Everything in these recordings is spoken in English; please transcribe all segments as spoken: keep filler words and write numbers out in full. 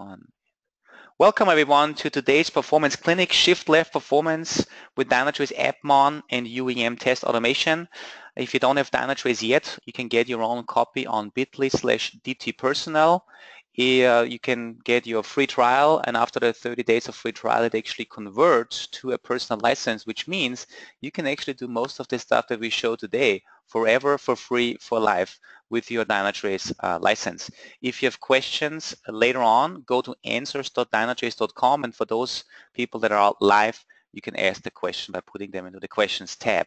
One. Welcome everyone to today's Performance Clinic, Shift Left Performance with Dynatrace AppMon and U E M Test Automation. If you don't have Dynatrace yet, you can get your own copy on bit.ly slash dtpersonnel. Uh, you can get your free trial, and after the thirty days of free trial, it actually converts to a personal license, which means you can actually do most of the stuff that we show today forever, for free, for life with your Dynatrace uh, license. If you have questions later on, go to answers dot dynatrace dot com, and for those people that are live, you can ask the question by putting them into the questions tab.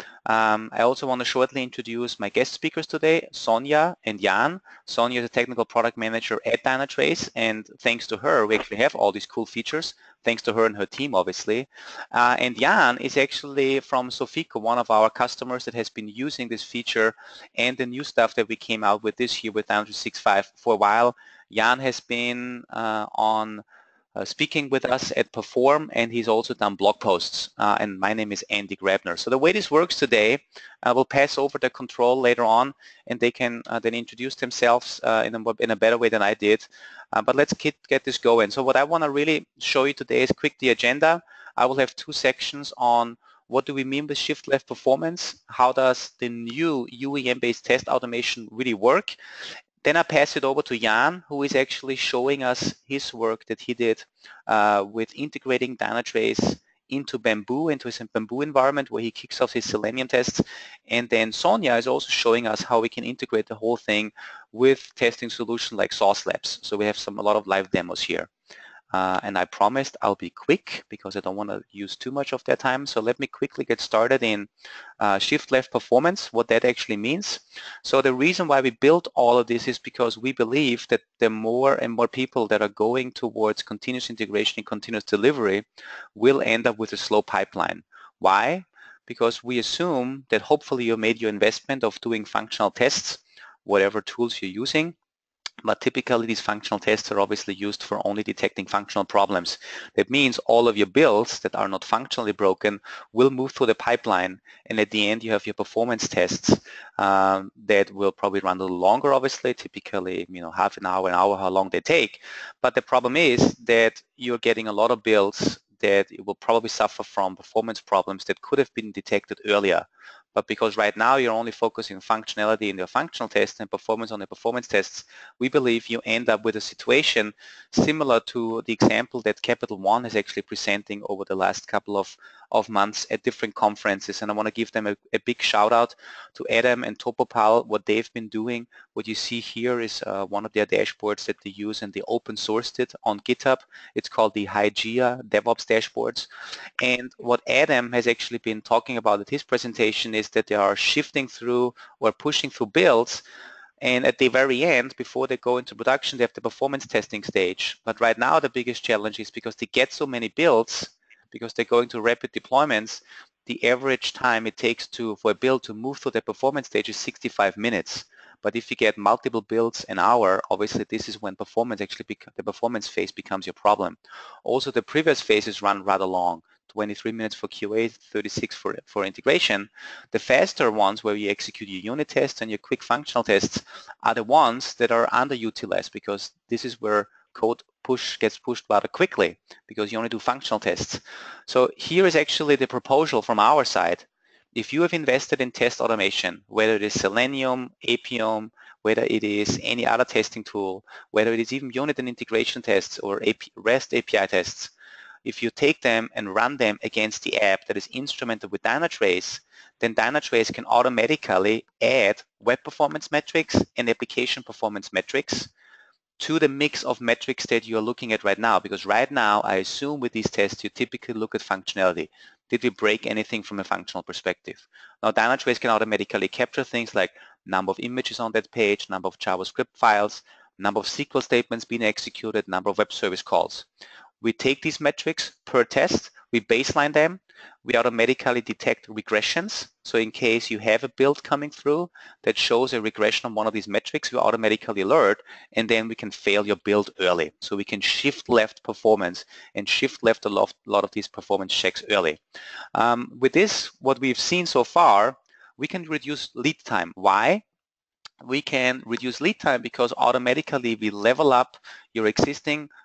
Um, I also want to shortly introduce my guest speakers today, Sonia and Jan. Sonia is a technical product manager at Dynatrace, and thanks to her, we actually have all these cool features, thanks to her and her team, obviously. Uh, and Jan is actually from Sofico, one of our customers that has been using this feature and the new stuff that we came out with this year with Dynatrace six point five for a while. Jan has been uh, on Uh, speaking with us at Perform, and he's also done blog posts. Uh, and my name is Andy Grabner. So the way this works today, I will pass over the control later on, and they can uh, then introduce themselves uh, in, a, in a better way than I did. Uh, but let's get, get this going. So what I want to really show you today is quick the agenda. I will have two sections on what do we mean with shift left performance, how does the new U E M-based test automation really work. Then I pass it over to Jan, who is actually showing us his work that he did uh, with integrating Dynatrace into Bamboo, into his Bamboo environment where he kicks off his Selenium tests. And then Sonia is also showing us how we can integrate the whole thing with testing solutions like SauceLabs. So we have some a lot of live demos here. Uh, and I promised I'll be quick because I don't want to use too much of their time. So let me quickly get started in uh, shift left performance, what that actually means. So the reason why we built all of this is because we believe that the more and more people that are going towards continuous integration and continuous delivery will end up with a slow pipeline. Why? Because we assume that hopefully you made your investment of doing functional tests, whatever tools you're using. But typically these functional tests are obviously used for only detecting functional problems. That means all of your builds that are not functionally broken will move through the pipeline, and at the end you have your performance tests um, that will probably run a little longer, obviously, typically you know half an hour, an hour, how long they take. But the problem is that you're getting a lot of builds that it will probably suffer from performance problems that could have been detected earlier. But because right now you're only focusing on functionality in your functional tests and performance on the performance tests, we believe you end up with a situation similar to the example that Capital One is actually presenting over the last couple of, of months at different conferences. And I want to give them a, a big shout out to Adam and Topopal, what they've been doing. What you see here is uh, one of their dashboards that they use, and they open sourced it on GitHub. It's called the Hygeia DevOps dashboards. And what Adam has actually been talking about at his presentation is that they are shifting through or pushing through builds, and at the very end, before they go into production, they have the performance testing stage. But right now the biggest challenge is because they get so many builds, because they're going to rapid deployments, the average time it takes to for a build to move through the performance stage is sixty-five minutes. But if you get multiple builds an hour, obviously this is when performance actually the performance phase becomes your problem. Also, the previous phases run rather long, twenty-three minutes for Q A, thirty-six for, for integration. The faster ones where you execute your unit tests and your quick functional tests are the ones that are underutilized, because this is where code push gets pushed rather quickly because you only do functional tests. So here is actually the proposal from our side. If you have invested in test automation, whether it is Selenium, Appium, whether it is any other testing tool, whether it is even unit and integration tests or REST A P I tests, if you take them and run them against the app that is instrumented with Dynatrace, then Dynatrace can automatically add web performance metrics and application performance metrics to the mix of metrics that you're looking at right now. Because right now, I assume with these tests, you typically look at functionality. Did we break anything from a functional perspective? Now, Dynatrace can automatically capture things like number of images on that page, number of JavaScript files, number of S Q L statements being executed, number of web service calls. We take these metrics per test, we baseline them, we automatically detect regressions. So in case you have a build coming through that shows a regression on one of these metrics, we automatically alert, and then we can fail your build early. So we can shift left performance and shift left a lot, a lot of these performance checks early. Um, with this, what we've seen so far, we can reduce lead time. Why? We can reduce lead time because automatically we level up your existing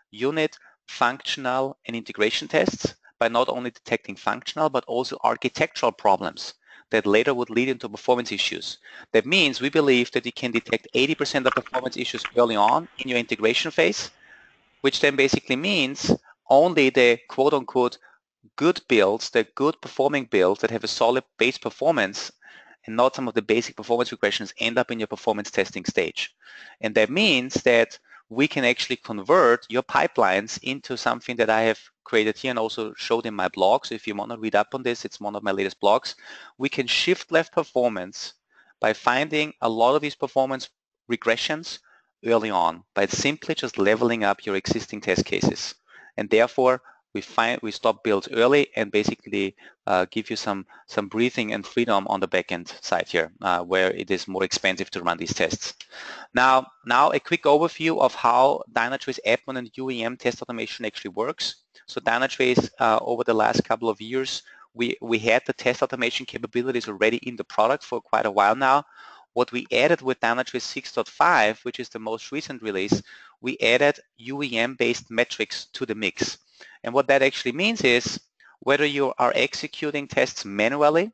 unit, functional, and integration tests by not only detecting functional but also architectural problems that later would lead into performance issues. That means we believe that you can detect eighty percent of performance issues early on in your integration phase, which then basically means only the quote-unquote good builds, the good performing builds that have a solid base performance and not some of the basic performance regressions end up in your performance testing stage. And that means that we can actually convert your pipelines into something that I have created here and also showed in my blog. So if you want to read up on this, it's one of my latest blogs. We can shift left performance by finding a lot of these performance regressions early on by simply just leveling up your existing test cases. And therefore, we find we stop builds early and basically uh, give you some some breathing and freedom on the backend side here, uh, where it is more expensive to run these tests. Now, now a quick overview of how Dynatrace AppMon and U E M test automation actually works. So Dynatrace, uh, over the last couple of years, we we had the test automation capabilities already in the product for quite a while now. What we added with Dynatrace six point five, which is the most recent release, we added U E M-based metrics to the mix. And what that actually means is whether you are executing tests manually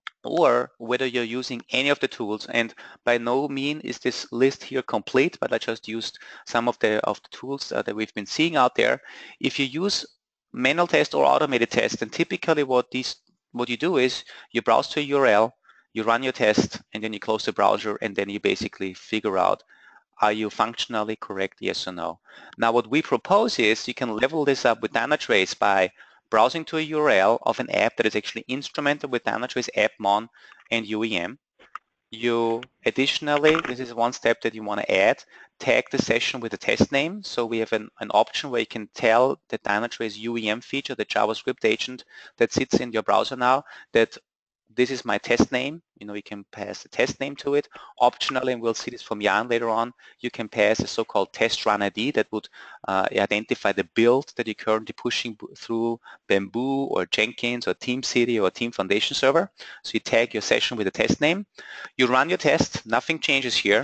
or whether you're using any of the tools, and by no means is this list here complete, but I just used some of the of the tools uh, that we've been seeing out there. If you use manual test or automated test, then typically what these what you do is you browse to a U R L, you run your test, and then you close the browser, and then you basically figure out, are you functionally correct, yes or no? Now what we propose is you can level this up with Dynatrace by browsing to a U R L of an app that is actually instrumented with Dynatrace AppMon and U E M. You additionally, this is one step that you want to add, tag the session with a test name. So we have an, an option where you can tell the Dynatrace U E M feature, the JavaScript agent that sits in your browser now, that this is my test name. You know, you can pass a test name to it. Optionally, and we'll see this from Jan later on, you can pass a so-called test run I D that would uh, identify the build that you're currently pushing through Bamboo or Jenkins or TeamCity or Team Foundation Server. So you tag your session with a test name. You run your test. Nothing changes here.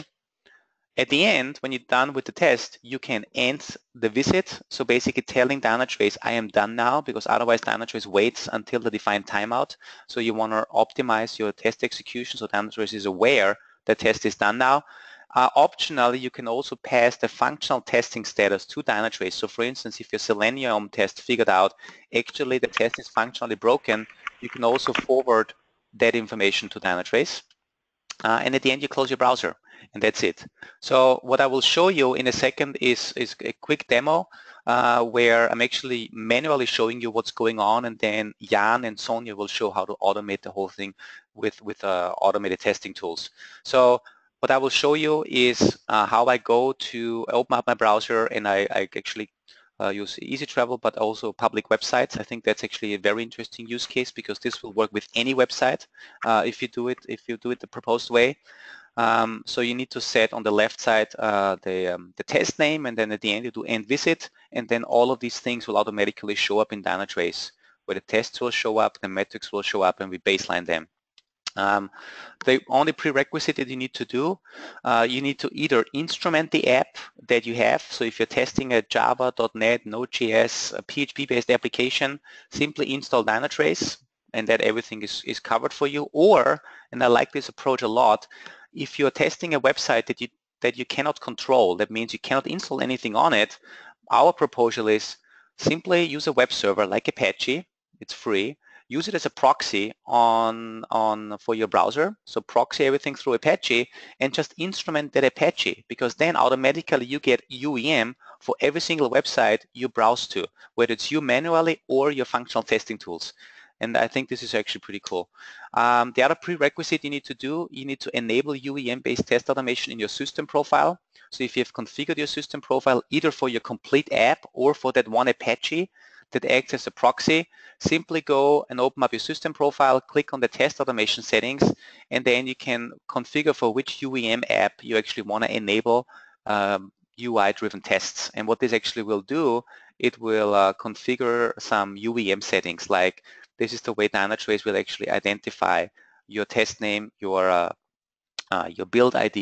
At the end, when you're done with the test, you can end the visit. So basically telling Dynatrace, I am done now, because otherwise Dynatrace waits until the defined timeout. So you want to optimize your test execution so Dynatrace is aware the test is done now. Uh, optionally, you can also pass the functional testing status to Dynatrace. So for instance, if your Selenium test figured out actually the test is functionally broken, you can also forward that information to Dynatrace. Uh, and at the end, you close your browser, and that's it. So what I will show you in a second is, is a quick demo uh, where I'm actually manually showing you what's going on, and then Jan and Sonia will show how to automate the whole thing with, with uh, automated testing tools. So what I will show you is uh, how I go to open up my browser, and I, I actually Uh, use easy travel, but also public websites. I think that's actually a very interesting use case because this will work with any website uh, if you do it if you do it the proposed way. Um, so you need to set on the left side uh, the um, the test name, and then at the end you do end visit, and then all of these things will automatically show up in Dynatrace, where the tests will show up, the metrics will show up, and we baseline them. Um, the only prerequisite that you need to do, uh, you need to either instrument the app that you have. So if you're testing a Java, .NET, Node.js, a P H P-based application, simply install Dynatrace, and that everything is, is covered for you. Or, and I like this approach a lot, if you're testing a website that you that you cannot control, that means you cannot install anything on it, our proposal is simply use a web server like Apache. It's free. Use it as a proxy on, on for your browser. So proxy everything through Apache and just instrument that Apache, because then automatically you get U E M for every single website you browse to, whether it's you manually or your functional testing tools. And I think this is actually pretty cool. Um, the other prerequisite you need to do, you need to enable U E M-based test automation in your system profile. So if you've configured your system profile either for your complete app or for that one Apache that acts as a proxy, simply go and open up your system profile, click on the test automation settings, and then you can configure for which U E M app you actually want to enable um, U I-driven tests. And what this actually will do, it will uh, configure some U E M settings, like this is the way Dynatrace will actually identify your test name, your uh, uh, your build I D,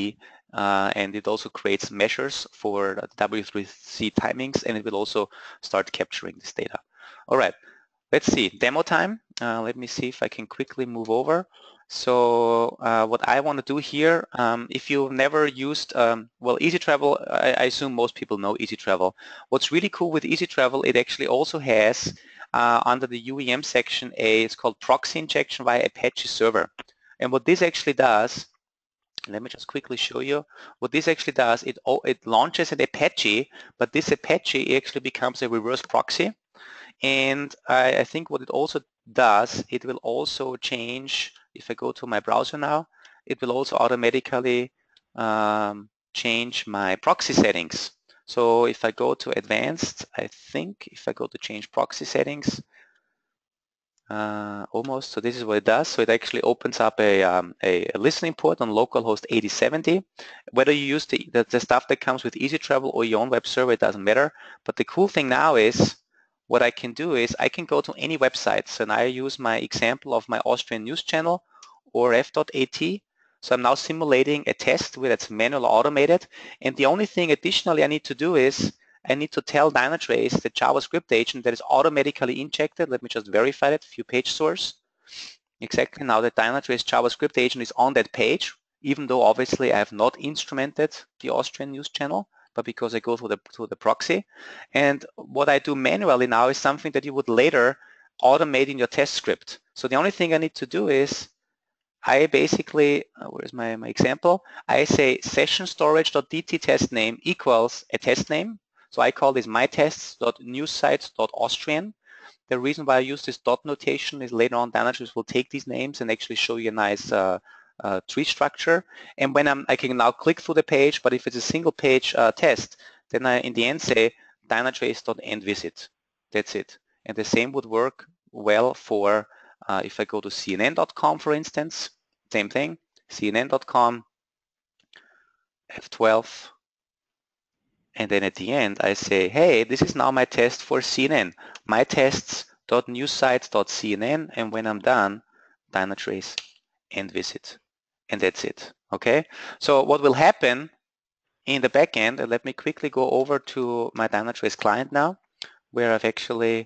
uh, and it also creates measures for the W three C timings, and it will also start capturing this data. All right, let's see, demo time. Uh, let me see if I can quickly move over. So uh, what I want to do here, um, if you've never used, um, well, Easy Travel, I, I assume most people know Easy Travel. What's really cool with Easy Travel, it actually also has uh, under the U E M section, a it's called proxy injection via Apache server. And what this actually does, let me just quickly show you. What this actually does, it, it launches an Apache, but this Apache actually becomes a reverse proxy. And I, I think what it also does, it will also change, if I go to my browser now, it will also automatically um, change my proxy settings. So if I go to advanced, I think if I go to change proxy settings, uh, almost, so this is what it does. So it actually opens up a, um, a, a listening port on localhost eighty seventy. Whether you use the, the, the stuff that comes with Easy Travel or your own web server, it doesn't matter. But the cool thing now is, what I can do is I can go to any websites, and I use my example of my Austrian news channel or f dot a t. So I'm now simulating a test where it's manual automated, and the only thing additionally I need to do is I need to tell Dynatrace, the JavaScript agent that is automatically injected. Let me just verify that, view page source. Exactly, now the Dynatrace JavaScript agent is on that page, even though obviously I have not instrumented the Austrian news channel, but because I go through the, through the proxy. And what I do manually now is something that you would later automate in your test script. So the only thing I need to do is I basically, uh, where's my, my example? I say session storage.dt test name equals a test name. So I call this mytests.newssites.austrian. The reason why I use this dot notation is later on Dynatrace will take these names and actually show you a nice uh, uh, tree structure. And when I'm, I can now click through the page, but if it's a single page uh, test, then I in the end say dynatrace.endvisit. That's it. And the same would work well for uh, if I go to C N N dot com, for instance, same thing, C N N dot com, F twelve, and then at the end I say, hey, this is now my test for C N N, my tests.newssites.cnn, and when I'm done, Dynatrace end visit, and that's it. Okay, so what will happen in the back end, and let me quickly go over to my Dynatrace client now, where I've actually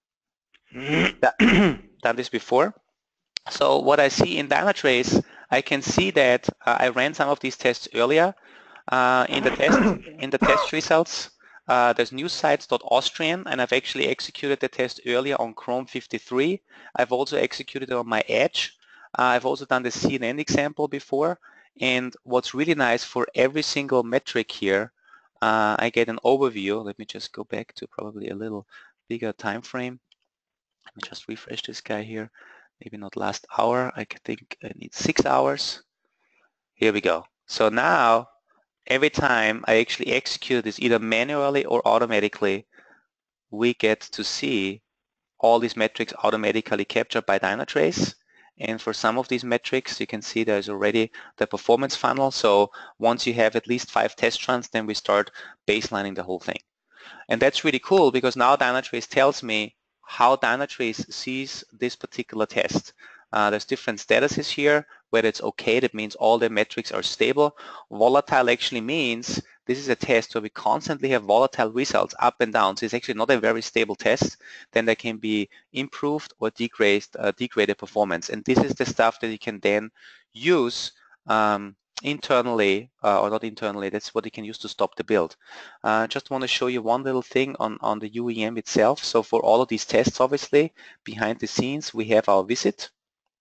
done this before. So what I see in Dynatrace, I can see that uh, I ran some of these tests earlier. Uh, in the test in the test results, uh, there's newssites.austrian, and I've actually executed the test earlier on Chrome fifty-three. I've also executed it on my Edge. Uh, I've also done the C N N example before. And what's really nice, for every single metric here, uh, I get an overview. Let me just go back to probably a little bigger time frame. Let me just refresh this guy here. Maybe not last hour. I think I need six hours. Here we go. So now, every time I actually execute this either manually or automatically, we get to see all these metrics automatically captured by Dynatrace. And for some of these metrics, you can see there's already the performance funnel. So once you have at least five test runs, then we start baselining the whole thing. And that's really cool, because now Dynatrace tells me how Dynatrace sees this particular test. Uh, there's different statuses here. Whether it's okay, that means all the metrics are stable. Volatile actually means this is a test where we constantly have volatile results up and down. So it's actually not a very stable test. Then there can be improved or degraded, uh, degraded performance. And this is the stuff that you can then use um, internally, uh, or not internally, that's what you can use to stop the build. I uh, just want to show you one little thing on, on the U E M itself. So for all of these tests, obviously, behind the scenes, we have our visit.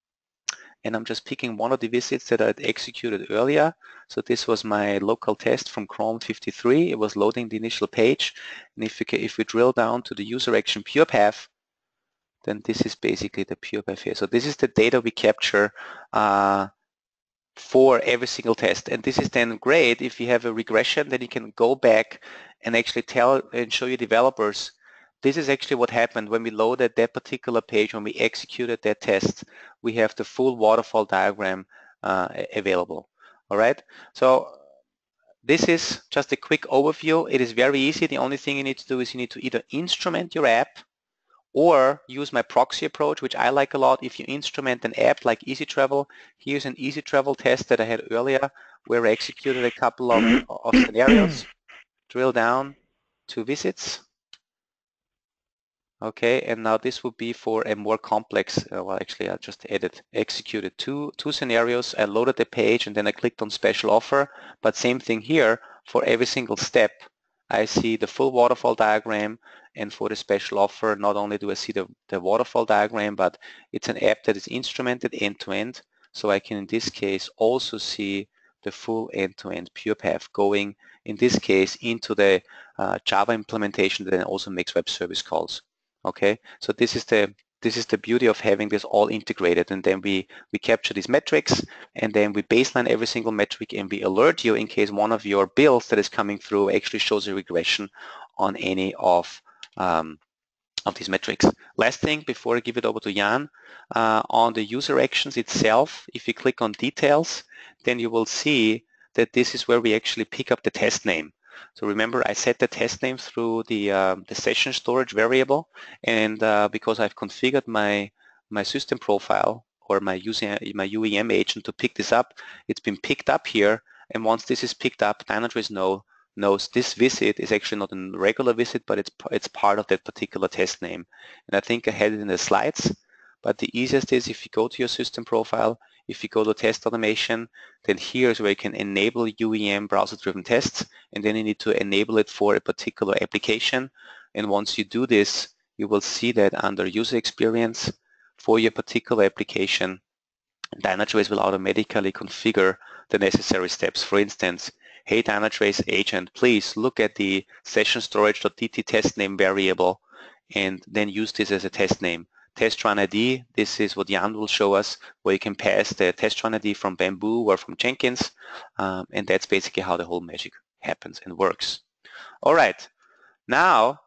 And I'm just picking one of the visits that I'd executed earlier. So this was my local test from Chrome fifty-three. It was loading the initial page. And if we, can, if we drill down to the user action pure path, then this is basically the pure path here. So this is the data we capture uh, for every single test. And this is then great if you have a regression, then you can go back and actually tell and show your developers, this is actually what happened when we loaded that particular page, when we executed that test. We have the full waterfall diagram uh, available. All right, so this is just a quick overview. It is very easy. The only thing you need to do is you need to either instrument your app or use my proxy approach, which I like a lot. If you instrument an app like Easy Travel, here's an Easy Travel test that I had earlier where I executed a couple of, of scenarios, drill down to visits. Okay, and now this would be for a more complex, uh, well actually I just added, executed two, two scenarios, I loaded the page and then I clicked on special offer, but same thing here, for every single step I see the full waterfall diagram, and for the special offer not only do I see the, the waterfall diagram, but it's an app that is instrumented end-to-end, so I can in this case also see the full end-to-end pure path going, in this case, into the uh, Java implementation that then also makes web service calls. Okay, so this is the this is the beauty of having this all integrated, and then we we capture these metrics, and then we baseline every single metric, and we alert you in case one of your builds that is coming through actually shows a regression on any of um, of these metrics. Last thing before I give it over to Jan, uh, on the user actions itself, if you click on details, then you will see that this is where we actually pick up the test name. So remember, I set the test name through the, uh, the session storage variable, and uh, because I've configured my, my system profile or my, user, my U E M agent to pick this up, it's been picked up here, and once this is picked up, Dynatrace know, knows this visit is actually not a regular visit, but it's, it's part of that particular test name. And I think I had it in the slides, but the easiest is if you go to your system profile, if you go to test automation, then here's where you can enable U E M browser-driven tests, and then you need to enable it for a particular application. And once you do this, you will see that under user experience for your particular application, Dynatrace will automatically configure the necessary steps. For instance, hey Dynatrace agent, please look at the session storage.dt test name variable and then use this as a test name. Test run I D, this is what Jan will show us, where you can pass the test run I D from Bamboo or from Jenkins, um, and that's basically how the whole magic happens and works. All right, now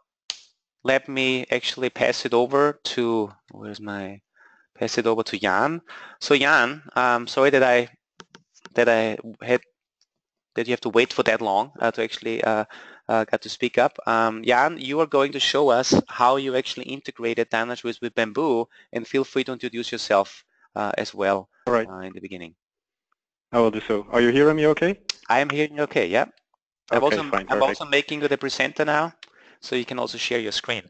let me actually pass it over to, where's my, pass it over to Jan. So Jan, um, sorry that I that I had that you have to wait for that long uh, to actually uh, uh, get to speak up. Um, Jan, you are going to show us how you actually integrated Dynatrace with Bamboo, and feel free to introduce yourself uh, as well. All right. Uh, in the beginning. I will do so. Are you hearing me okay? I am hearing you okay, yeah. Okay, I'm also, fine, I'm perfect. also making you the presenter now, so you can also share your screen.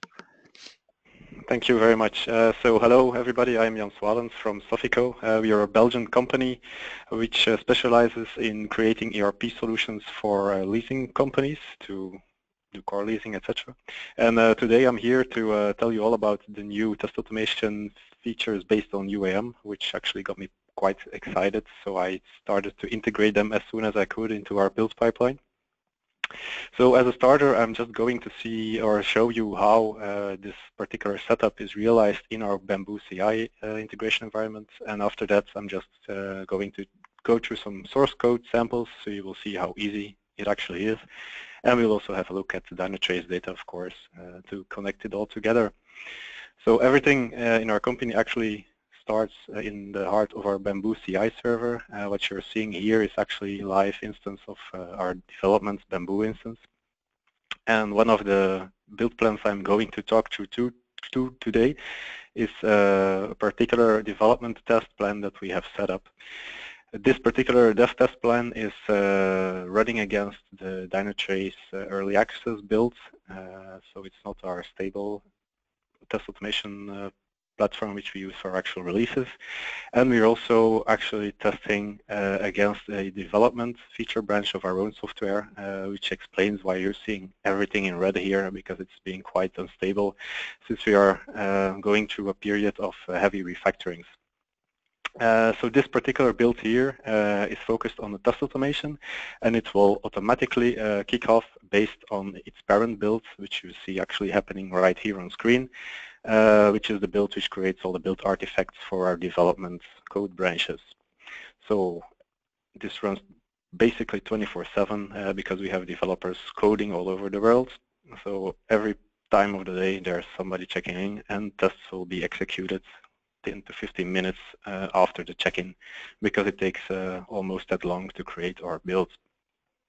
Thank you very much. Uh, so hello everybody, I'm Jan Swalens from Sofico. Uh, we are a Belgian company which uh, specializes in creating E R P solutions for uh, leasing companies to do car leasing, et cetera. And uh, today I'm here to uh, tell you all about the new test automation features based on U E M, which actually got me quite excited. So I started to integrate them as soon as I could into our build pipeline. So as a starter, I'm just going to see or show you how uh, this particular setup is realized in our Bamboo C I uh, integration environment. And after that, I'm just uh, going to go through some source code samples so you will see how easy it actually is. And we'll also have a look at the Dynatrace data, of course, uh, to connect it all together. So everything uh, in our company actually starts in the heart of our Bamboo C I server. Uh, what you're seeing here is actually a live instance of uh, our development Bamboo instance. And one of the build plans I'm going to talk to, to, to today is uh, a particular development test plan that we have set up. This particular dev test plan is uh, running against the Dynatrace uh, early access build, uh, so it's not our stable test automation uh, platform which we use for actual releases. And we're also actually testing uh, against a development feature branch of our own software, uh, which explains why you're seeing everything in red here, because it's being quite unstable since we are uh, going through a period of uh, heavy refactorings. Uh, so this particular build here uh, is focused on the test automation, and it will automatically uh, kick off based on its parent build, which you see actually happening right here on screen, uh, which is the build which creates all the build artifacts for our development code branches. So this runs basically twenty-four seven uh, because we have developers coding all over the world. So every time of the day there's somebody checking in, and tests will be executed ten to fifteen minutes uh, after the check-in, because it takes uh, almost that long to create our build.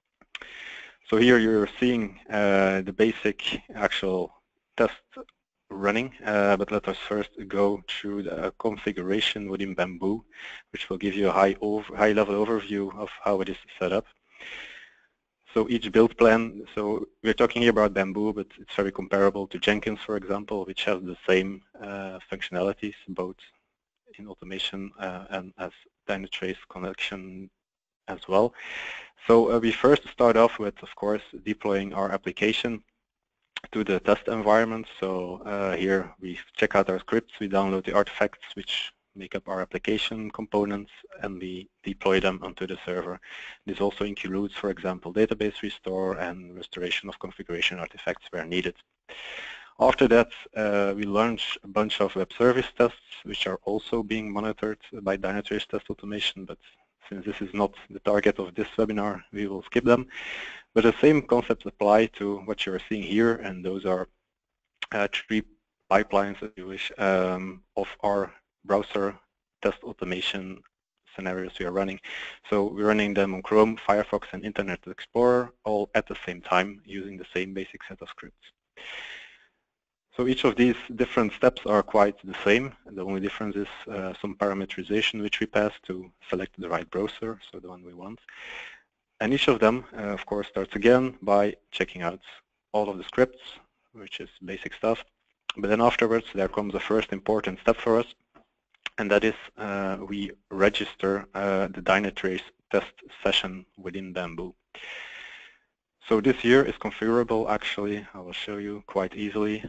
So here you're seeing uh, the basic actual test running, uh, but let us first go through the configuration within Bamboo, which will give you a high over, high level overview of how it is set up. So each build plan, so we're talking here about Bamboo, but it's very comparable to Jenkins, for example, which has the same uh, functionalities, both in automation uh, and as Dynatrace connection as well. So uh, we first start off with, of course, deploying our application to the test environment. So uh, here we check out our scripts, we download the artifacts which make up our application components, and we deploy them onto the server. This also includes, for example, database restore and restoration of configuration artifacts where needed. After that, uh, we launch a bunch of web service tests, which are also being monitored by Dynatrace Test Automation, but since this is not the target of this webinar, we will skip them. But the same concepts apply to what you're seeing here, and those are uh, three pipelines, if you wish, um, of our browser test automation scenarios we are running. So we're running them on Chrome, Firefox, and Internet Explorer, all at the same time, using the same basic set of scripts. So each of these different steps are quite the same. The only difference is uh, some parameterization which we pass to select the right browser, so the one we want. And each of them, uh, of course, starts again by checking out all of the scripts, which is basic stuff. But then afterwards, there comes a first important step for us, and that is uh, we register uh, the Dynatrace test session within Bamboo. So this here is configurable, actually. I will show you quite easily.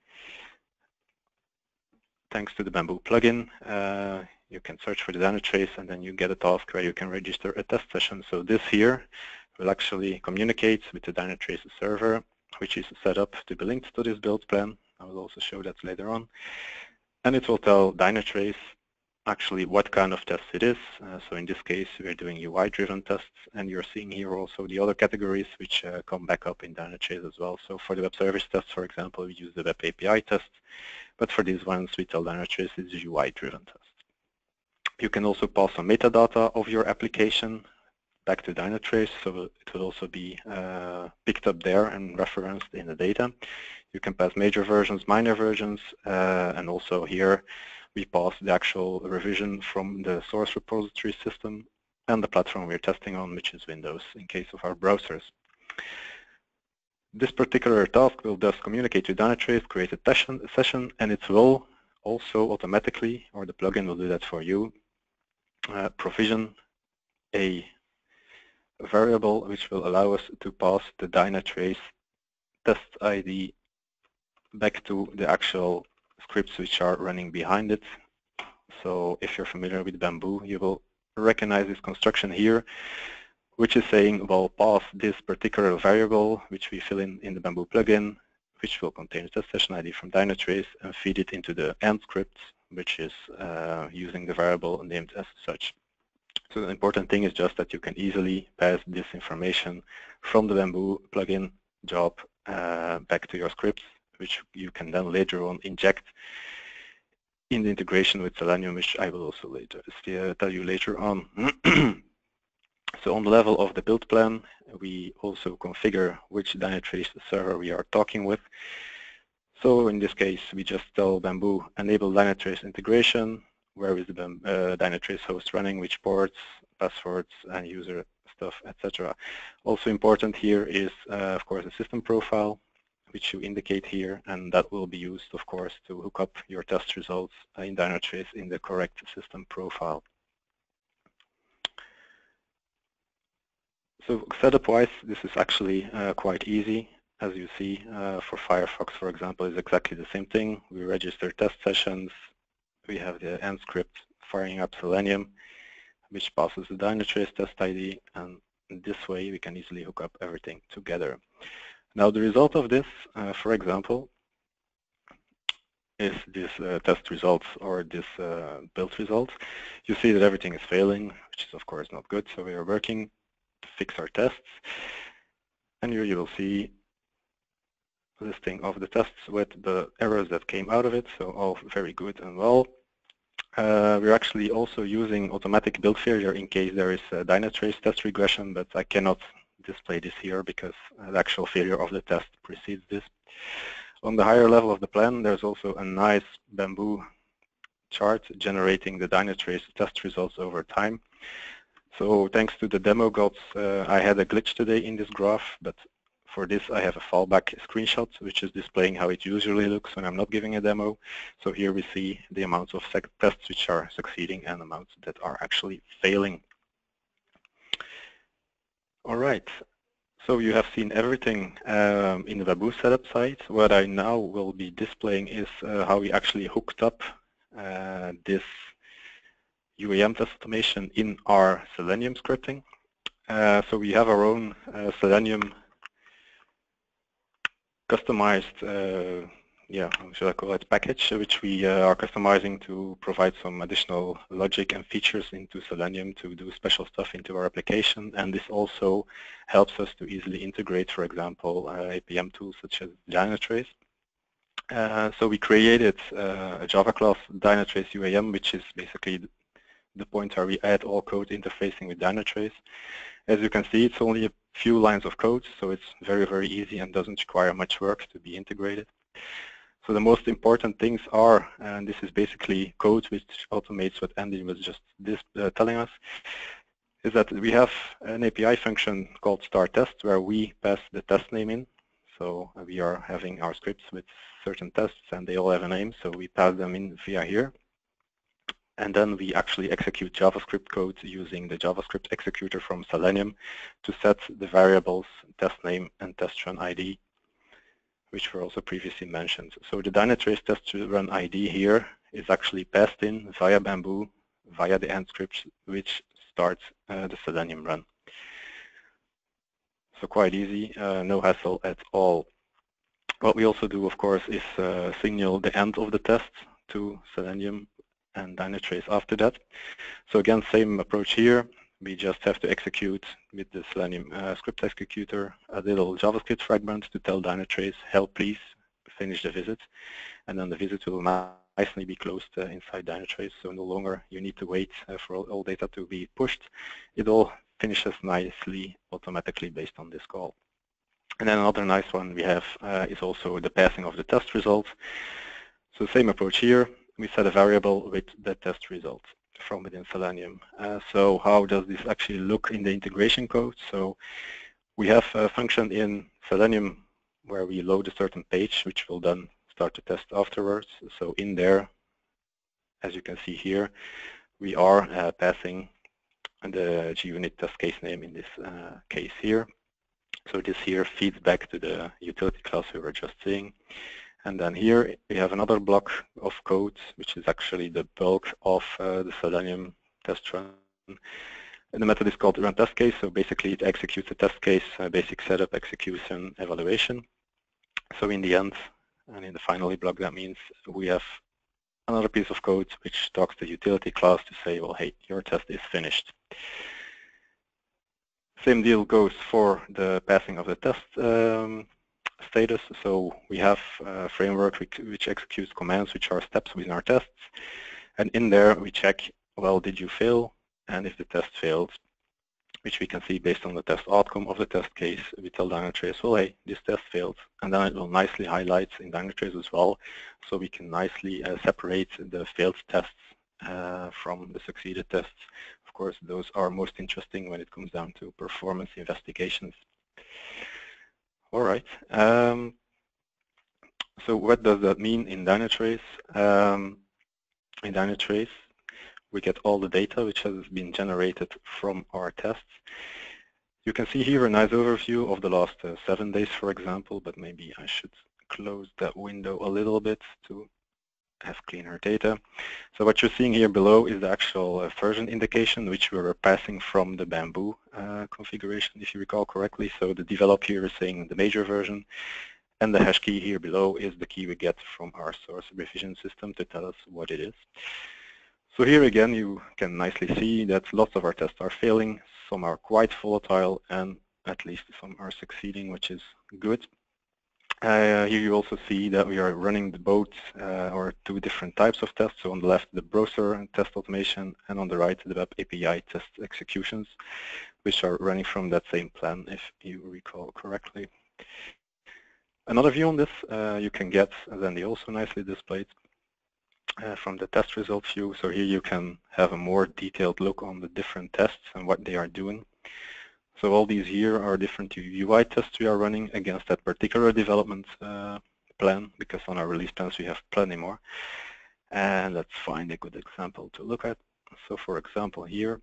Thanks to the Bamboo plugin, uh, you can search for the Dynatrace, and then you get a task where you can register a test session. So this here will actually communicate with the Dynatrace server, which is set up to be linked to this build plan. I will also show that later on. And it will tell Dynatrace actually what kind of test it is. Uh, so in this case, we're doing U I-driven tests, and you're seeing here also the other categories which uh, come back up in Dynatrace as well. So for the web service tests, for example, we use the web A P I test. But for these ones, we tell Dynatrace it's a U I-driven test. You can also pass some metadata of your application back to Dynatrace, so it will also be uh, picked up there and referenced in the data. You can pass major versions, minor versions, uh, and also here we pass the actual revision from the source repository system and the platform we're testing on, which is Windows, in case of our browsers. This particular task will thus communicate to Dynatrace, create a session, and it will also automatically, or the plugin will do that for you, uh, provision a variable which will allow us to pass the Dynatrace test I D back to the actual scripts which are running behind it. So if you're familiar with Bamboo, you will recognize this construction here, which is saying, well, pass this particular variable, which we fill in in the Bamboo plugin, which will contain a test session I D from Dynatrace, and feed it into the end script, which is uh, using the variable named as such. So the important thing is just that you can easily pass this information from the Bamboo plugin job uh, back to your scripts, which you can then later on inject in the integration with Selenium, which I will also later uh, tell you later on. So on the level of the build plan, we also configure which Dynatrace server we are talking with. So in this case, we just tell Bamboo enable Dynatrace integration, where is the uh, Dynatrace host running, which ports, passwords, and user stuff, et cetera. Also important here is, uh, of course, the system profile, which you indicate here, and that will be used, of course, to hook up your test results in Dynatrace in the correct system profile. So setup-wise, this is actually uh, quite easy. As you see, uh, for Firefox, for example, is exactly the same thing. We register test sessions. We have the end script firing up Selenium, which passes the Dynatrace test I D, and this way we can easily hook up everything together. Now the result of this, uh, for example, is this uh, test results or this uh, build results. You see that everything is failing, which is of course not good, so we are working to fix our tests. And here you will see a listing of the tests with the errors that came out of it, so all very good and well. Uh, we're actually also using automatic build failure in case there is a Dynatrace test regression, but I cannot display this here because the actual failure of the test precedes this. On the higher level of the plan, there's also a nice bamboo chart generating the Dynatrace test results over time. So thanks to the demo gods, uh, I had a glitch today in this graph, but for this I have a fallback screenshot, which is displaying how it usually looks when I'm not giving a demo. So here we see the amounts of tests which are succeeding and amounts that are actually failing. All right. So you have seen everything um, in the Bamboo setup site. What I now will be displaying is uh, how we actually hooked up uh, this U E M test automation in our Selenium scripting. Uh, so we have our own uh, Selenium customized, uh, yeah, how should I call it, package, which we uh, are customizing to provide some additional logic and features into Selenium to do special stuff into our application. And this also helps us to easily integrate, for example, uh, A P M tools such as Dynatrace. Uh, so we created uh, a Java class, Dynatrace U E M, which is basically the point where we add all code interfacing with Dynatrace. As you can see, it's only a few lines of code, so it's very, very easy and doesn't require much work to be integrated. So the most important things are, and this is basically code which automates what Andy was just this, uh, telling us, is that we have an A P I function called start test where we pass the test name in. So we are having our scripts with certain tests and they all have a name, so we pass them in via here. And then we actually execute JavaScript code using the JavaScript executor from Selenium to set the variables test name and test run I D, which were also previously mentioned. So the Dynatrace test run I D here is actually passed in via Bamboo, via the end script, which starts uh, the Selenium run. So quite easy, uh, no hassle at all. What we also do, of course, is uh, signal the end of the test to Selenium and Dynatrace after that. So again, same approach here. We just have to execute with the Selenium uh, script executor a little JavaScript fragment to tell Dynatrace, help please finish the visit. And then the visit will nicely be closed uh, inside Dynatrace, so no longer you need to wait uh, for all, all data to be pushed. It all finishes nicely automatically based on this call. And then another nice one we have uh, is also the passing of the test result. So same approach here. We set a variable with the test result from within Selenium. Uh, so how does this actually look in the integration code? So we have a function in Selenium where we load a certain page, which will then start to test afterwards. So in there, as you can see here, we are uh, passing the JUnit test case name in this uh, case here. So this here feeds back to the utility class we were just seeing. And then here we have another block of code, which is actually the bulk of uh, the Selenium test run. And the method is called run test case. So basically it executes a test case, uh, basic setup, execution, evaluation. So in the end, and in the finally block, that means we have another piece of code which talks to the utility class to say, well, hey, your test is finished. Same deal goes for the passing of the test um, status. So we have a framework which, which executes commands which are steps within our tests. And in there we check, well, did you fail? And if the test failed, which we can see based on the test outcome of the test case, we tell Dynatrace, well, hey, this test failed. And then it will nicely highlight in Dynatrace as well, so we can nicely uh, separate the failed tests uh, from the succeeded tests. Of course, those are most interesting when it comes down to performance investigations. All right. Um, so what does that mean in Dynatrace? Um, in Dynatrace, we get all the data which has been generated from our tests. You can see here a nice overview of the last uh, seven days, for example, but maybe I should close that window a little bit to have cleaner data. So what you're seeing here below is the actual uh, version indication, which we were passing from the Bamboo uh, configuration, if you recall correctly. So the develop here is saying the major version, and the hash key here below is the key we get from our source revision system to tell us what it is. So here again, you can nicely see that lots of our tests are failing, some are quite volatile, and at least some are succeeding, which is good. Uh, here you also see that we are running the both uh, or two different types of tests. So on the left, the browser test automation, and on the right, the web A P I test executions, which are running from that same plan, if you recall correctly. Another view on this uh, you can get, and then they also nicely displayed uh, from the test result view. So here you can have a more detailed look on the different tests and what they are doing. So all these here are different U I tests we are running against that particular development uh, plan, because on our release plans we have plenty more. And let's find a good example to look at. So for example here,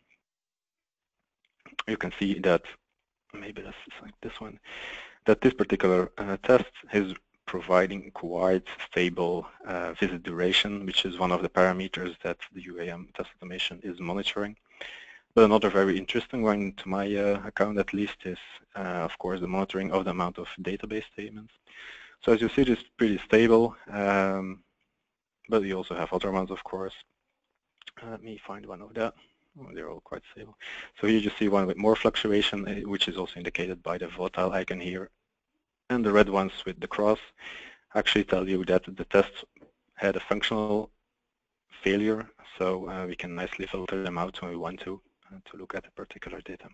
you can see that, maybe this is like this one, that this particular uh, test is providing quite stable uh, visit duration, which is one of the parameters that the U E M test automation is monitoring. But another very interesting one, to my uh, account at least, is uh, of course the monitoring of the amount of database statements. So as you see, it's pretty stable, um, but you also have other ones, of course. Uh, let me find one of that. Oh, they're all quite stable. So here you see one with more fluctuation, which is also indicated by the volatile icon here. And the red ones with the cross actually tell you that the test had a functional failure, so uh, we can nicely filter them out when we want to, uh, to look at a particular data.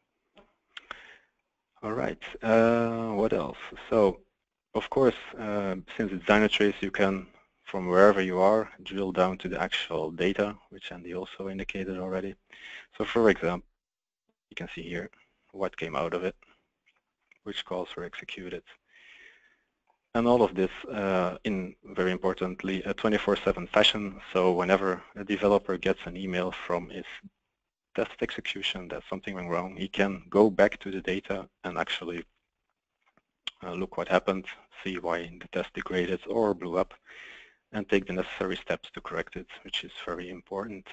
All right, uh, what else? So, of course, uh, since it's Dynatrace, you can, from wherever you are, drill down to the actual data, which Andy also indicated already. So, for example, you can see here what came out of it, which calls were executed. And all of this uh, in, very importantly, a twenty-four seven fashion. So whenever a developer gets an email from his test execution that something went wrong, he can go back to the data and actually uh, look what happened, see why the test degraded or blew up, and take the necessary steps to correct it, which is very important.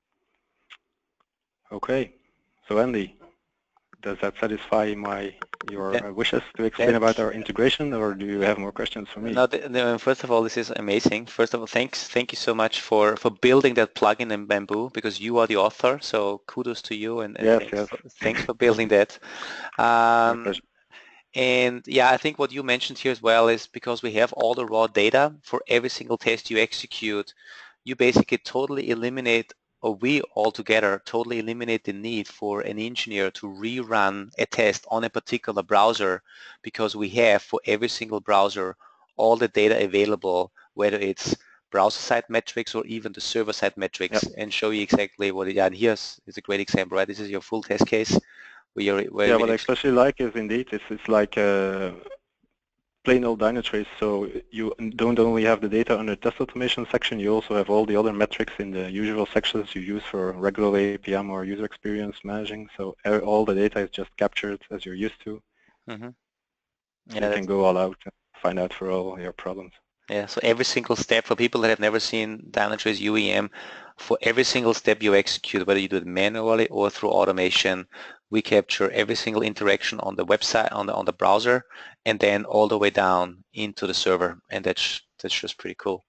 Okay, so Andy, does that satisfy my your That, wishes to explain that, about our integration, or do you have more questions for me? no, the, the, first of all, this is amazing. First of all, thanks, thank you so much for for building that plugin in Bamboo, because you are the author. So kudos to you, and, and Yes, thanks yes. for, thanks for building that. My Um, pleasure. and yeah, I think what you mentioned here as well is because we have all the raw data for every single test you execute, you basically totally eliminate, or we altogether totally eliminate the need for an engineer to rerun a test on a particular browser, because we have for every single browser all the data available, whether it's browser-side metrics or even the server-side metrics, Yep. and show you exactly what it is. And here's is a great example, right? This is your full test case where you're where Yeah, we what I actually, especially like is indeed it's it's like a plain old Dynatrace. So you don't only have the data under test automation section, you also have all the other metrics in the usual sections you use for regular A P M or user experience managing. So all the data is just captured as you're used to. mm-hmm. So Yeah, you that's, can go all out and find out for all your problems. yeah. So every single step, for people that have never seen Dynatrace U E M, for every single step you execute, whether you do it manually or through automation, we capture every single interaction on the website, on the on the browser, and then all the way down into the server, and that's that's just pretty cool.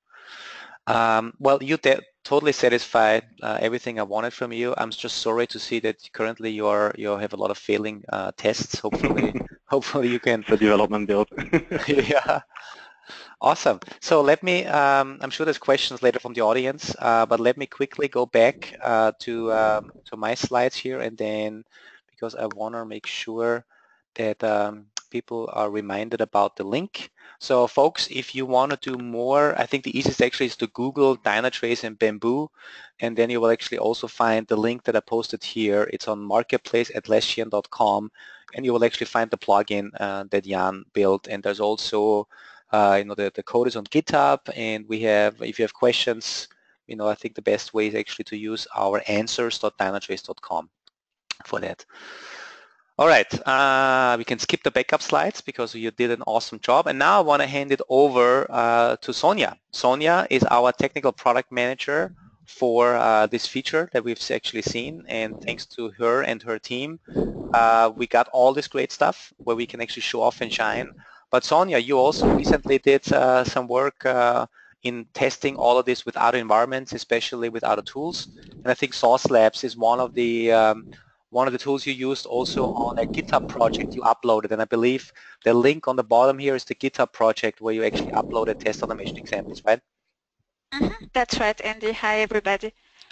Um, well, you totally satisfied uh, everything I wanted from you. I'm just sorry to see that currently you are you have a lot of failing uh, tests. Hopefully, hopefully you can. It's a development build. Yeah. Awesome. So let me, um, I'm sure there's questions later from the audience, uh, but let me quickly go back uh, to, um, to my slides here, and then, because I want to make sure that um, people are reminded about the link. So folks, if you want to do more, I think the easiest actually is to Google Dynatrace and Bamboo, and then you will actually also find the link that I posted here. It's on marketplace at leshian dot com, and you will actually find the plugin uh, that Jan built, and there's also Uh, you know, the, the code is on GitHub, and we have, if you have questions, you know, I think the best way is actually to use our answers dot dynatrace dot com for that. All right, uh, we can skip the backup slides because you did an awesome job. And now I want to hand it over uh, to Sonia. Sonia is our technical product manager for uh, this feature that we've actually seen. And thanks to her and her team, uh, we got all this great stuff where we can actually show off and shine. But Sonia, you also recently did uh, some work uh, in testing all of this with other environments, especially with other tools. And I think SauceLabs is one of the um, one of the tools you used also on a GitHub project you uploaded. And I believe the link on the bottom here is the GitHub project where you actually uploaded test automation examples, right? Mm-hmm. That's right, Andy. Hi, everybody.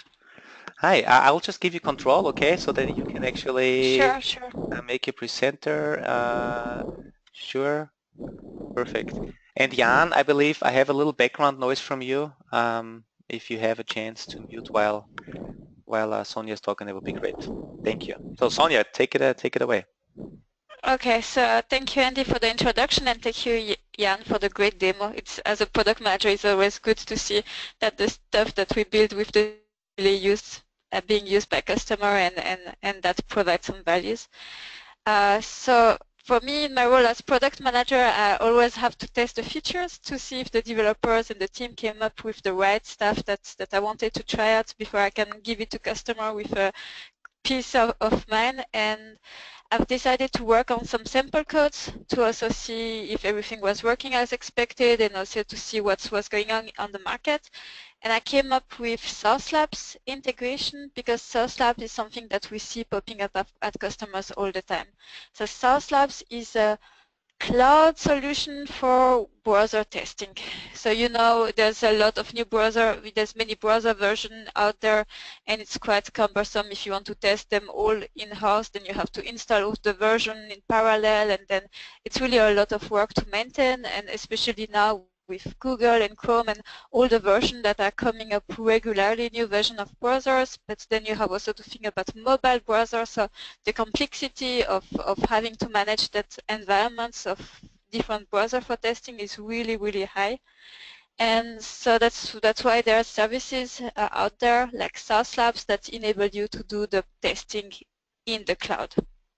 Hi, I will just give you control, okay, so that you can actually Sure, sure. make a presenter. Uh, sure. Perfect. And Jan, I believe I have a little background noise from you. Um, if you have a chance to mute while while uh, Sonia is talking, it would be great. Thank you. So Sonia, take it uh, take it away. Okay, so uh, thank you, Andy, for the introduction, and thank you, Jan, for the great demo. It's, as a product manager, it's always good to see that the stuff that we build with the really used, uh, being used by customer, and, and, and that provides some values. Uh, so for me, in my role as product manager, I always have to test the features to see if the developers and the team came up with the right stuff that, that I wanted to try out before I can give it to customer with a peace of, of mind. And I've decided to work on some sample codes to also see if everything was working as expected, and also to see what was going on on the market. And I came up with SauceLabs integration, because SauceLabs is something that we see popping up at customers all the time. So SauceLabs is a cloud solution for browser testing. So you know there's a lot of new browser, there's many browser versions out there, and it's quite cumbersome. If you want to test them all in-house, then you have to install the version in parallel, and then it's really a lot of work to maintain, and especially now with Google and Chrome and all the versions that are coming up regularly, new version of browsers, but then you have also to think about mobile browsers, so the complexity of, of having to manage that environments of different browser for testing is really, really high. And so that's that's why there are services uh, out there like SauceLabs that enable you to do the testing in the cloud.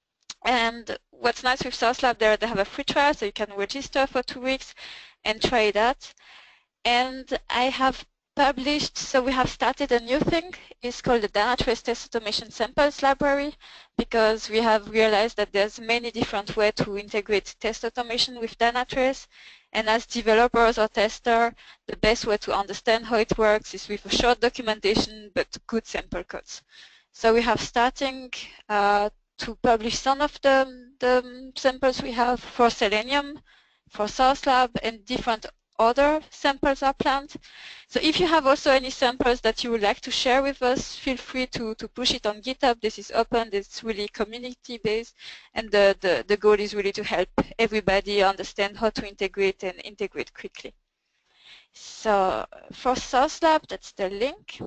And what's nice with SauceLab, there they have a free trial, so you can register for two weeks and try that. And I have published, so we have started a new thing. It's called the Dynatrace Test Automation Samples Library, because we have realized that there's many different ways to integrate test automation with Dynatrace. And as developers or tester, the best way to understand how it works is with a short documentation but good sample codes. So we have starting uh, to publish some of the, the samples we have for Selenium, for SauceLab, and different other samples are planned. So if you have also any samples that you would like to share with us, feel free to, to push it on GitHub. This is open, it's really community-based, and the, the, the goal is really to help everybody understand how to integrate and integrate quickly. So for SauceLab, that's the link.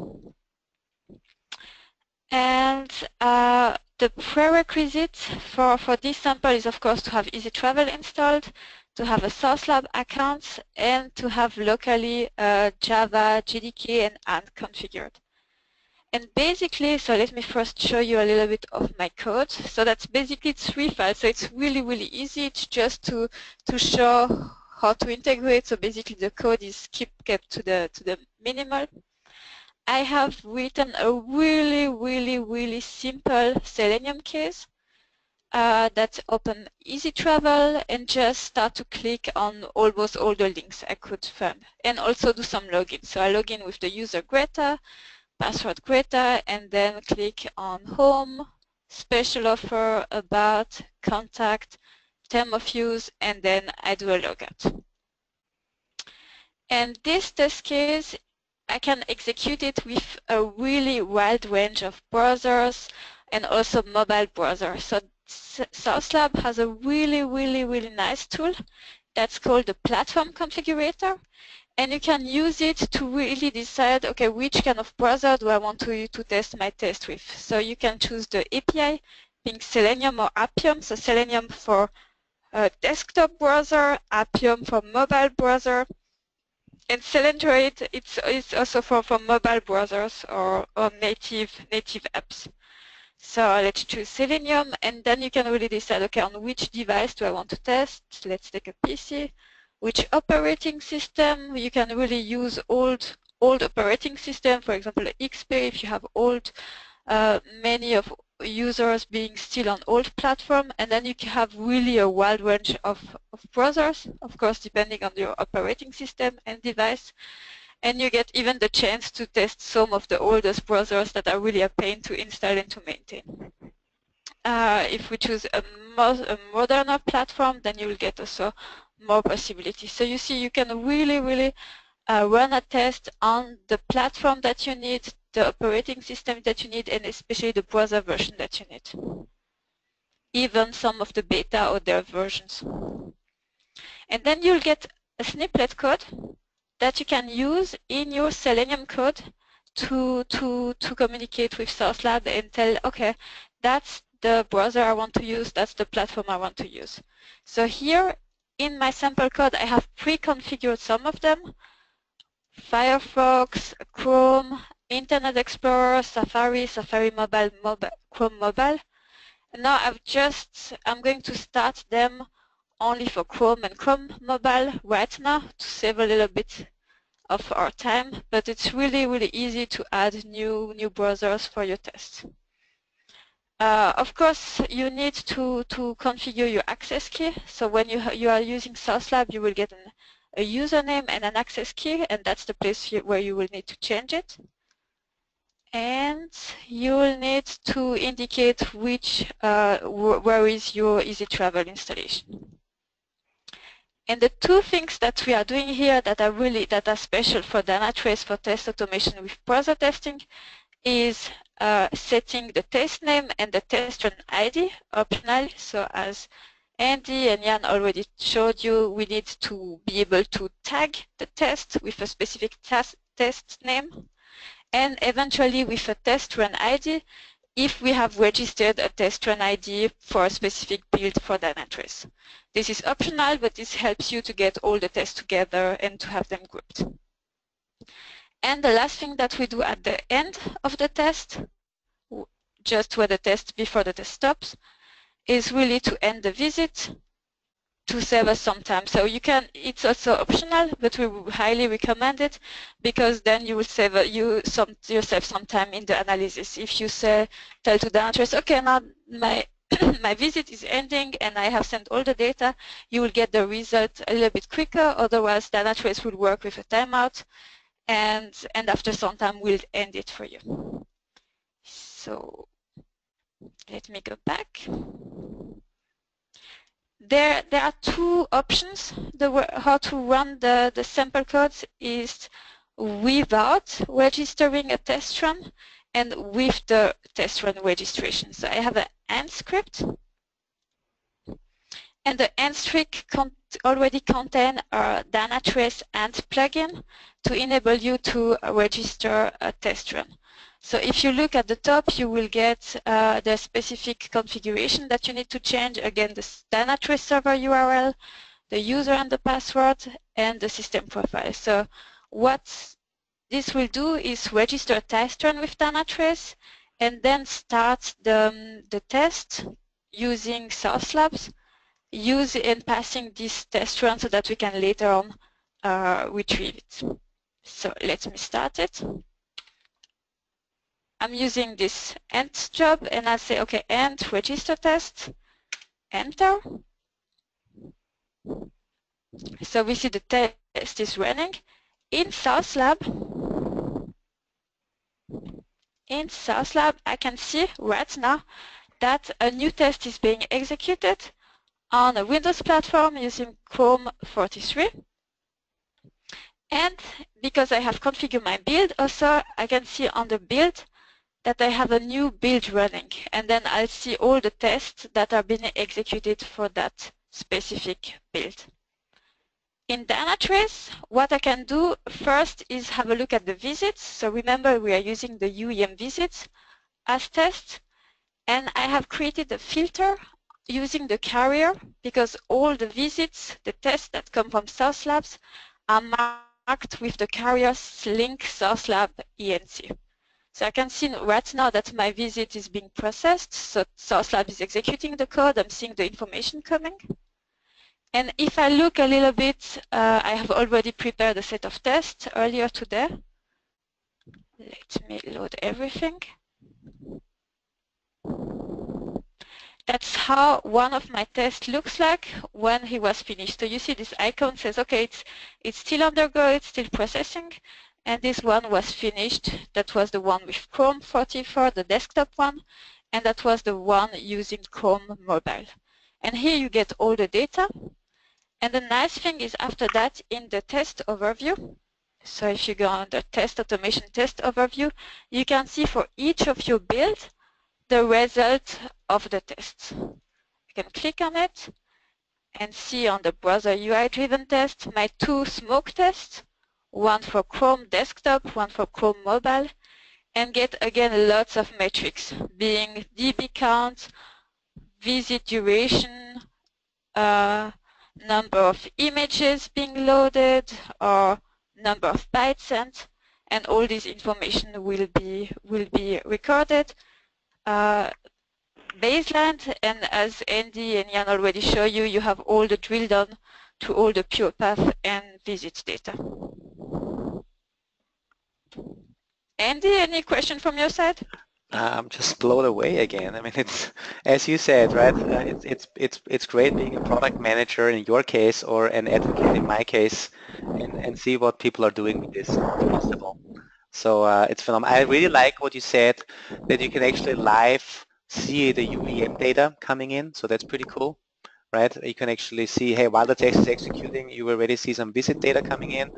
And uh, the prerequisite for, for this sample is, of course, to have Easy Travel installed, to have a SauceLab account, and to have locally uh, Java, J D K, and A N D configured. And basically, so let me first show you a little bit of my code. So that's basically three files. So it's really, really easy. It's just to, to show how to integrate. So basically, the code is keep kept to the, to the minimal. I have written a really, really, really simple Selenium case uh, that open Easy Travel and just start to click on almost all the links I could find, and also do some login. So I log in with the user Greta, password Greta, and then click on Home, Special Offer, About, Contact, Term of Use, and then I do a logout. And this test case, I can execute it with a really wide range of browsers and also mobile browsers. So SauceLab has a really, really, really nice tool that's called the Platform Configurator. And you can use it to really decide, okay, which kind of browser do I want to, to test my test with. So you can choose the A P I, being Selenium or Appium. So Selenium for a desktop browser, Appium for mobile browser. And Selendroid, it's, it's also for, for mobile browsers or, or native native apps. So let's choose Selenium, and then you can really decide, okay, on which device do I want to test? Let's take a P C. Which operating system? You can really use old old operating system, for example, X P, if you have old, uh, many of users being still on old platform, and then you can have really a wide range of, of browsers, of course, depending on your operating system and device. And you get even the chance to test some of the oldest browsers that are really a pain to install and to maintain. Uh, if we choose a, mo a moderner platform, then you will get also more possibilities. So you see, you can really, really uh, run a test on the platform that you need, the operating system that you need, and especially the browser version that you need. Even some of the beta or their versions. And then you'll get a snippet code that you can use in your Selenium code to, to, to communicate with SauceLabs and tell, okay, that's the browser I want to use, that's the platform I want to use. So here in my sample code, I have pre-configured some of them: Firefox, Chrome, Internet Explorer, Safari, Safari Mobile, mobile Chrome Mobile. And now I've just, I'm going to start them only for Chrome and Chrome Mobile right now to save a little bit of our time, but it's really, really easy to add new, new browsers for your tests. Uh, of course, you need to, to configure your access key. So when you, you are using SauceLabs, you will get an, a username and an access key, and that's the place you, where you will need to change it. And you will need to indicate which, uh, where is your Easy Travel installation. And the two things that we are doing here that are really, that are special for Dynatrace for test automation with browser testing is uh, setting the test name and the test run I D optional. So as Andy and Jan already showed you, we need to be able to tag the test with a specific test name, and eventually with a test run I D if we have registered a test run I D for a specific build for Dynatrace. This is optional, but this helps you to get all the tests together and to have them grouped. And the last thing that we do at the end of the test, just where the test, before the test stops, is really to end the visit to save us some time. So you can, it's also optional, but we highly recommend it because then you will save you some yourself some time in the analysis. If you say, tell to Dynatrace, okay, now my my visit is ending and I have sent all the data, you will get the result a little bit quicker. Otherwise, Dynatrace will work with a timeout, and and after some time will end it for you. So let me go back. There, there are two options. The, how to run the, the sample codes is without registering a test run and with the test run registration. So I have an end script, and the end script con already contains a Dynatrace Ant plugin to enable you to register a test run. So if you look at the top, you will get uh, the specific configuration that you need to change. Again, the Dynatrace server U R L, the user and the password, and the system profile. So what this will do is register a test run with Dynatrace and then start the, the test using SauceLabs, use and passing this test run so that we can later on uh, retrieve it. So let me start it. I'm using this Ant job, and I say, okay, Ant register test, enter. So we see the test is running. In SauceLabs, in SauceLabs, I can see right now that a new test is being executed on a Windows platform using Chrome forty-three. And because I have configured my build, also I can see on the build that I have a new build running, and then I'll see all the tests that are being executed for that specific build. In Dynatrace, what I can do first is have a look at the visits. So remember, we are using the U E M visits as tests, and I have created a filter using the carrier because all the visits, the tests that come from SauceLabs, are marked with the carrier's link SauceLab E N C. So I can see right now that my visit is being processed. So SauceLabs is executing the code. I'm seeing the information coming. And if I look a little bit, uh, I have already prepared a set of tests earlier today. Let me load everything. That's how one of my tests looks like when he was finished. So you see this icon says, okay, it's, it's still undergo, it's still processing. And this one was finished. That was the one with Chrome forty-four, the desktop one. And that was the one using Chrome mobile. And here you get all the data. And the nice thing is after that in the test overview, so if you go under test automation test overview, you can see for each of your builds the result of the tests. You can click on it, and see on the browser U I-driven test my two smoke tests, one for Chrome desktop, one for Chrome mobile, and get again lots of metrics, being D B count, visit duration, uh, number of images being loaded, or number of bytes sent, and all this information will be will be recorded. Uh, baseline, and as Andy and Jan already show you, you have all the drill down to all the pure path and visit data. Andy, any question from your side? I'm just blown away again. I mean, it's as you said, right? Uh, it's it's it's it's great being a product manager in your case or an advocate in my case, and and see what people are doing with this. What's possible. So uh, it's phenomenal. I really like what you said that you can actually live see the U E M data coming in. So that's pretty cool, right? You can actually see, hey, while the test is executing, you already see some visit data coming in.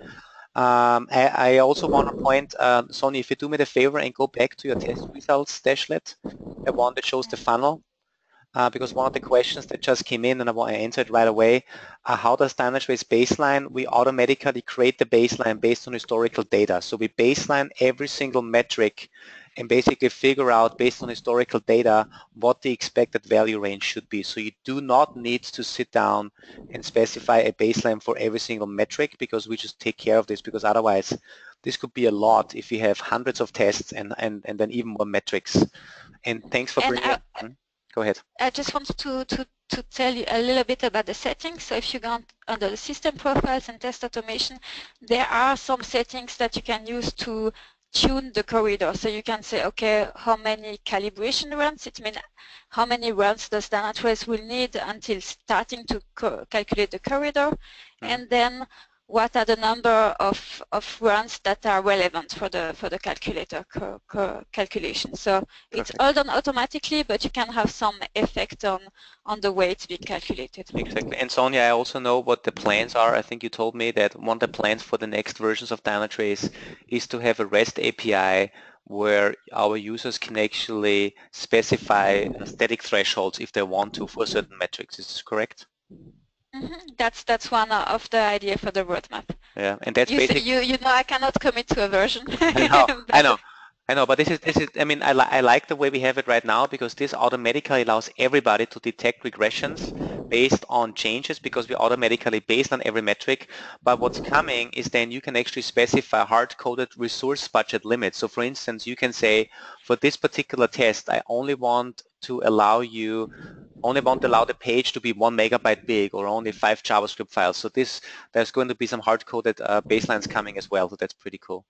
Um, I, I also want to point, uh, Sonia, if you do me the favor and go back to your test results dashlet, the one that shows the funnel, uh, because one of the questions that just came in and I want to answer it right away, uh, how does Dynatrace baseline? We automatically create the baseline based on historical data. So we baseline every single metric and basically figure out based on historical data what the expected value range should be. So you do not need to sit down and specify a baseline for every single metric because we just take care of this, because otherwise this could be a lot if you have hundreds of tests and, and, and then even more metrics. And thanks for and bringing it. I, Go ahead. I just wanted to, to, to tell you a little bit about the settings. So if you go under the system profiles and test automation, there are some settings that you can use to tune the corridor. So you can say, okay, how many calibration runs? It means how many runs does Dynatrace will need until starting to calculate the corridor, mm-hmm. and then what are the number of, of runs that are relevant for the for the calculator calculation. So Perfect. It's all done automatically, but you can have some effect on on the way it's being calculated. Exactly. And Sonia, I also know what the plans are. I think you told me that one of the plans for the next versions of Dynatrace is to have a REST A P I where our users can actually specify static thresholds if they want to for certain metrics. Is this correct? Mm-hmm. That's that's one of the idea for the roadmap. Yeah, and that's you basically you you know I cannot commit to a version. I know, I know, I know. But this is this is. I mean, I li I like the way we have it right now because this automatically allows everybody to detect regressions based on changes because we automatically based on every metric. But what's coming is then you can actually specify hard-coded resource budget limits. So, for instance, you can say for this particular test, I only want to allow you. only want to allow the page to be one megabyte big or only five JavaScript files. So this, there's going to be some hard-coded uh, baselines coming as well, so that's pretty cool.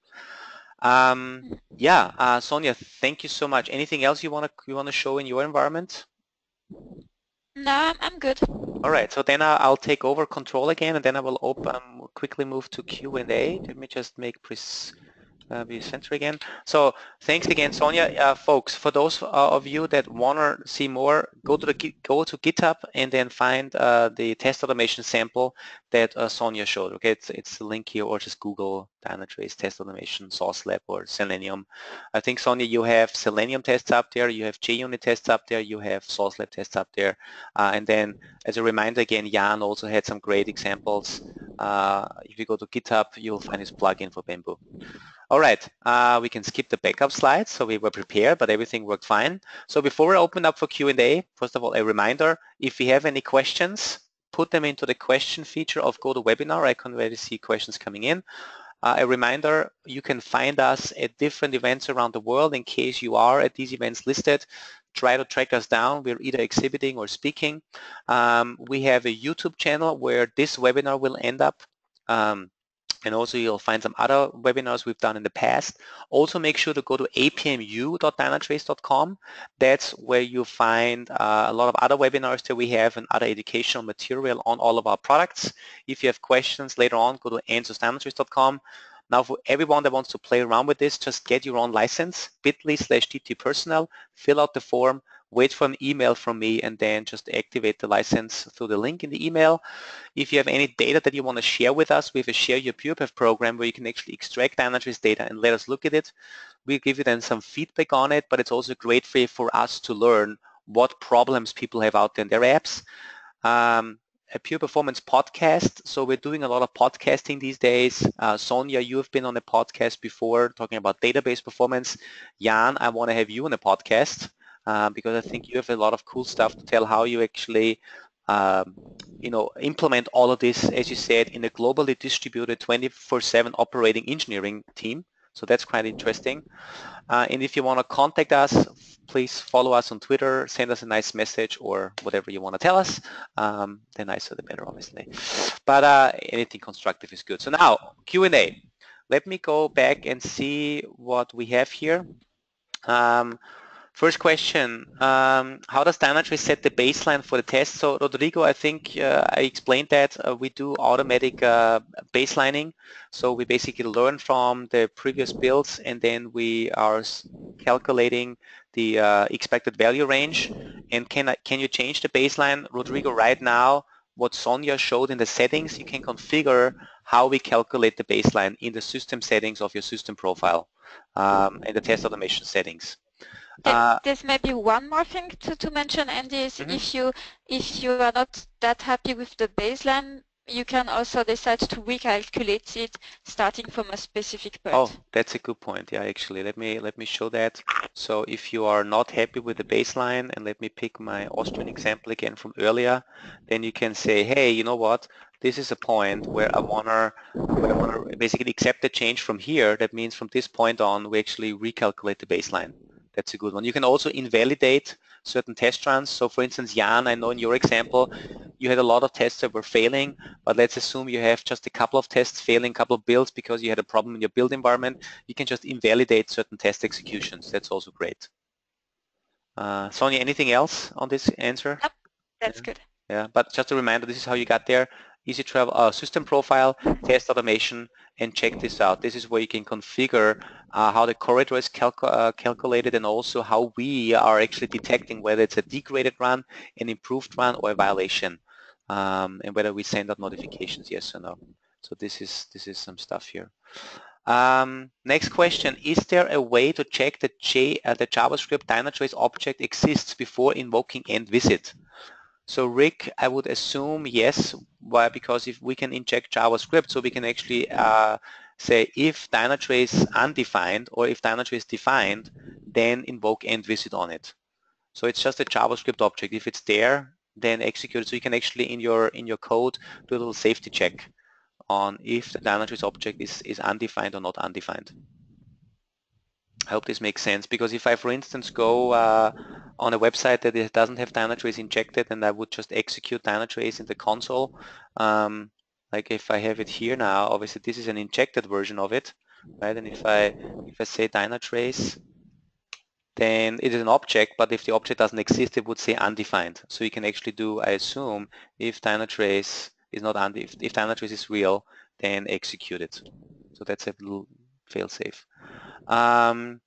Um, yeah, uh, Sonia, thank you so much. Anything else you want to you want to show in your environment? No, I'm good. All right, so then I'll take over control again, and then I will open, quickly move to Q and A. Let me just make pres Uh, be center again. So thanks again, Sonia. Uh, folks, for those uh, of you that want to see more, go to the go to GitHub and then find uh, the test automation sample that uh, Sonia showed. Okay, it's it's the link here, or just Google Dynatrace test automation, SauceLab or Selenium. I think Sonia, you have Selenium tests up there, you have JUnit tests up there, you have SauceLab tests up there, uh, and then as a reminder again, Jan also had some great examples. Uh, if you go to GitHub, you'll find his plugin for Bamboo. All right, uh, we can skip the backup slides. So we were prepared, but everything worked fine. So before we open up for Q and A, first of all, a reminder, if you have any questions, put them into the question feature of GoToWebinar. I can already see questions coming in. Uh, a reminder, you can find us at different events around the world. In case you are at these events listed, try to track us down. We're either exhibiting or speaking. Um, we have a YouTube channel where this webinar will end up. Um, And also you'll find some other webinars we've done in the past. Also make sure to go to a p m u dot dynatrace dot com. That's where you find uh, a lot of other webinars that we have and other educational material on all of our products. If you have questions later on, go to answers dynatrace dot com. Now for everyone that wants to play around with this, just get your own license, bit.ly slash ttpersonnel, fill out the form, wait for an email from me, and then just activate the license through the link in the email. If you have any data that you want to share with us, we have a Share Your PurePath program where you can actually extract Dynatrace data and let us look at it. We'll give you then some feedback on it, but it's also a great way for us to learn what problems people have out there in their apps. Um, a pure performance podcast. So we're doing a lot of podcasting these days. Uh, Sonia, you have been on a podcast before talking about database performance. Jan, I want to have you on a podcast uh, because I think you have a lot of cool stuff to tell how you actually um, you know, implement all of this, as you said, in a globally distributed twenty-four seven operating engineering team. So that's quite interesting. Uh, and if you want to contact us, please follow us on Twitter, send us a nice message or whatever you want to tell us. Um, the nicer the better, obviously. But uh, anything constructive is good. So now, Q and A. Let me go back and see what we have here. Um, First question, um, how does Dynatrace set the baseline for the test? So Rodrigo, I think uh, I explained that uh, we do automatic uh, baselining. So we basically learn from the previous builds and then we are calculating the uh, expected value range. And can, I, can you change the baseline? Rodrigo, right now, what Sonia showed in the settings, you can configure how we calculate the baseline in the system settings of your system profile um, and the test automation settings. Uh, There's maybe one more thing to, to mention, Andy, is mm-hmm. if you if you are not that happy with the baseline, you can also decide to recalculate it starting from a specific point. Oh, that's a good point. Yeah, actually, let me let me show that. So if you are not happy with the baseline, and let me pick my Austrian example again from earlier, then you can say, hey, you know what? This is a point where I wanna where I wanna basically accept the change from here. That means from this point on, we actually recalculate the baseline. That's a good one. You can also invalidate certain test runs. So for instance, Jan, I know in your example, you had a lot of tests that were failing, but let's assume you have just a couple of tests failing, a couple of builds because you had a problem in your build environment. You can just invalidate certain test executions. That's also great. Uh, Sonia, anything else on this answer? Yep, that's yeah. good. Yeah, but just a reminder, this is how you got there. Easy travel, uh, system profile, test automation, and check this out. This is where you can configure uh, how the corridor is calc uh, calculated and also how we are actually detecting whether it's a degraded run, an improved run, or a violation, um, and whether we send out notifications, yes or no. So this is this is some stuff here. Um, next question: is there a way to check that J, uh, the JavaScript Dynatrace object exists before invoking end visit? So Rick, I would assume yes. Why? Because if we can inject JavaScript, so we can actually uh, say if Dynatrace undefined or if Dynatrace defined, then invoke end visit on it. So it's just a JavaScript object. If it's there, then execute it. So you can actually in your in your code do a little safety check on if the Dynatrace object is is undefined or not undefined. I hope this makes sense, because if I, for instance, go uh, on a website that it doesn't have Dynatrace injected and I would just execute Dynatrace in the console, um, like if I have it here now, obviously this is an injected version of it, right? And if I if I say Dynatrace, then it is an object, but if the object doesn't exist, it would say undefined. So you can actually do, I assume, if Dynatrace is not unde if, if Dynatrace is real, then execute it. So that's a little fail-safe. Um,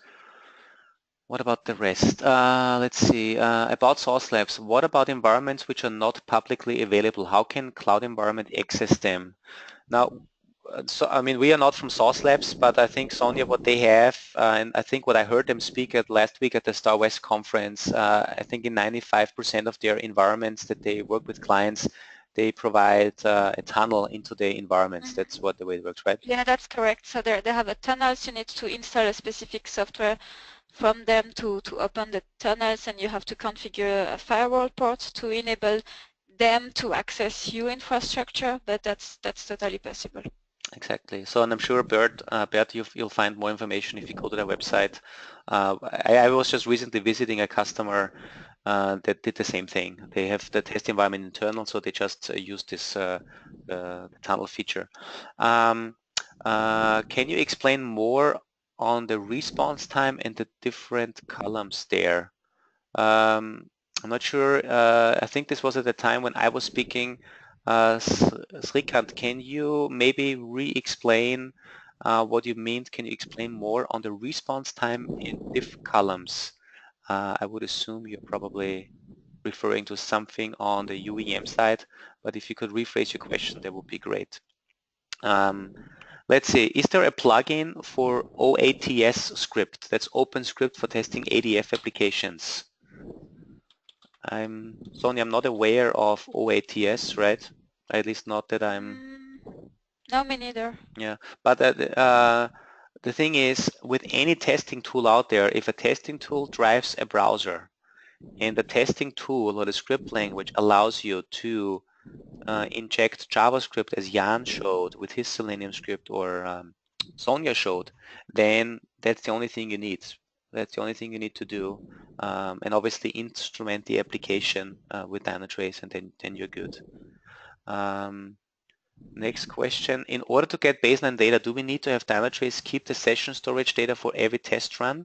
what about the rest? Uh, let's see. Uh, about SauceLabs, what about environments which are not publicly available? How can cloud environment access them? Now, so I mean, we are not from SauceLabs, but I think Sonia, what they have, uh, and I think what I heard them speak at last week at the Star West conference, uh, I think in ninety-five percent of their environments that they work with clients, they provide uh, a tunnel into their environments. Mm-hmm. That's what the way it works, right? Yeah, that's correct. So they they have a tunnels. You need to install a specific software from them to, to open the tunnels, and you have to configure a firewall port to enable them to access your infrastructure, but that's that's totally possible. Exactly. So, and I'm sure Bert, uh, Bert, you'll, you'll find more information if you go to their website. Uh, I, I was just recently visiting a customer uh, that did the same thing. They have the test environment internal, so they just uh, use this uh, uh, tunnel feature. Um, uh, can you explain more on the response time and the different columns there? Um, I'm not sure. Uh, I think this was at the time when I was speaking. Uh, Srikant, can you maybe re-explain uh, what you meant? Can you explain more on the response time in diff columns? Uh, I would assume you're probably referring to something on the U E M side, but if you could rephrase your question, that would be great. Um, let's see, is there a plugin for O A T S script? That's OpenScript for testing A D F applications. I'm, Sonia, I'm not aware of O A T S, right? At least not that I'm... Mm, no, me neither. Yeah, but uh, uh, the thing is, with any testing tool out there, if a testing tool drives a browser and the testing tool or the script language allows you to uh, inject JavaScript as Jan showed with his Selenium script or um, Sonia showed, then that's the only thing you need. That's the only thing you need to do. Um, and obviously instrument the application uh, with Dynatrace, and then, then you're good. Um, next question. In order to get baseline data, do we need to have Dynatrace keep the session storage data for every test run?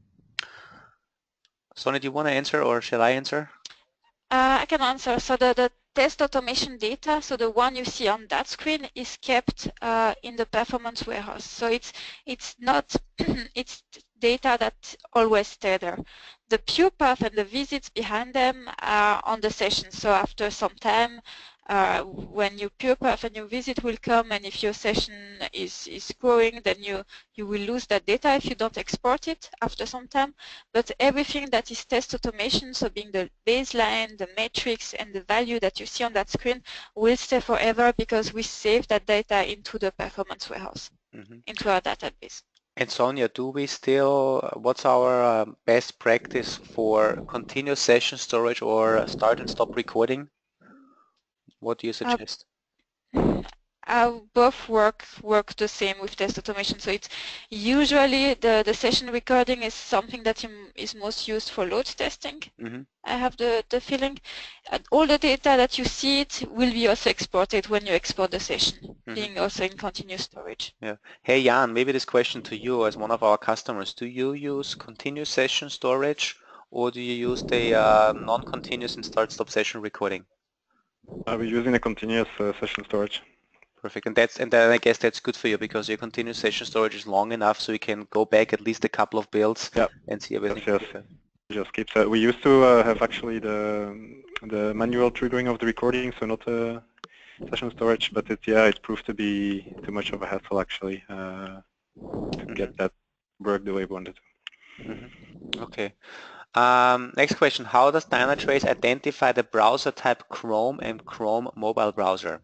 Sonia, do you want to answer or shall I answer? Uh, I can answer. So the, the test automation data, so the one you see on that screen, is kept uh, in the performance warehouse. So it's it's not it's data that always stay there. The pure path and the visits behind them are on the session. So after some time, uh, when your pure path and your visit will come, and if your session is is growing, then you you will lose that data if you don't export it after some time. But everything that is test automation, so being the baseline, the metrics, and the value that you see on that screen, will stay forever because we save that data into the performance warehouse, mm-hmm. into our database. And Sonia, do we still, what's our um, best practice for continuous session storage or start and stop recording? What do you suggest? Uh, Uh, both work work the same with test automation. So it's usually the, the session recording is something that is most used for load testing. Mm-hmm. I have the, the feeling. And all the data that you see it will be also exported when you export the session, mm-hmm. being also in continuous storage. Yeah. Hey Jan, maybe this question to you as one of our customers. Do you use continuous session storage or do you use the uh, non-continuous and start-stop session recording? Uh, we're using a continuous uh, session storage. Perfect, and that's and then I guess that's good for you because your continuous session storage is long enough so you can go back at least a couple of builds yep. and see everything. Yes, yes. Just keeps. Uh, we used to uh, have actually the the manual triggering of the recording, so not a session storage, but it yeah it proved to be too much of a hassle actually uh, to mm-hmm. get that work the way we wanted to. Mm-hmm. Okay. Um, next question: how does Dynatrace identify the browser type Chrome and Chrome mobile browser?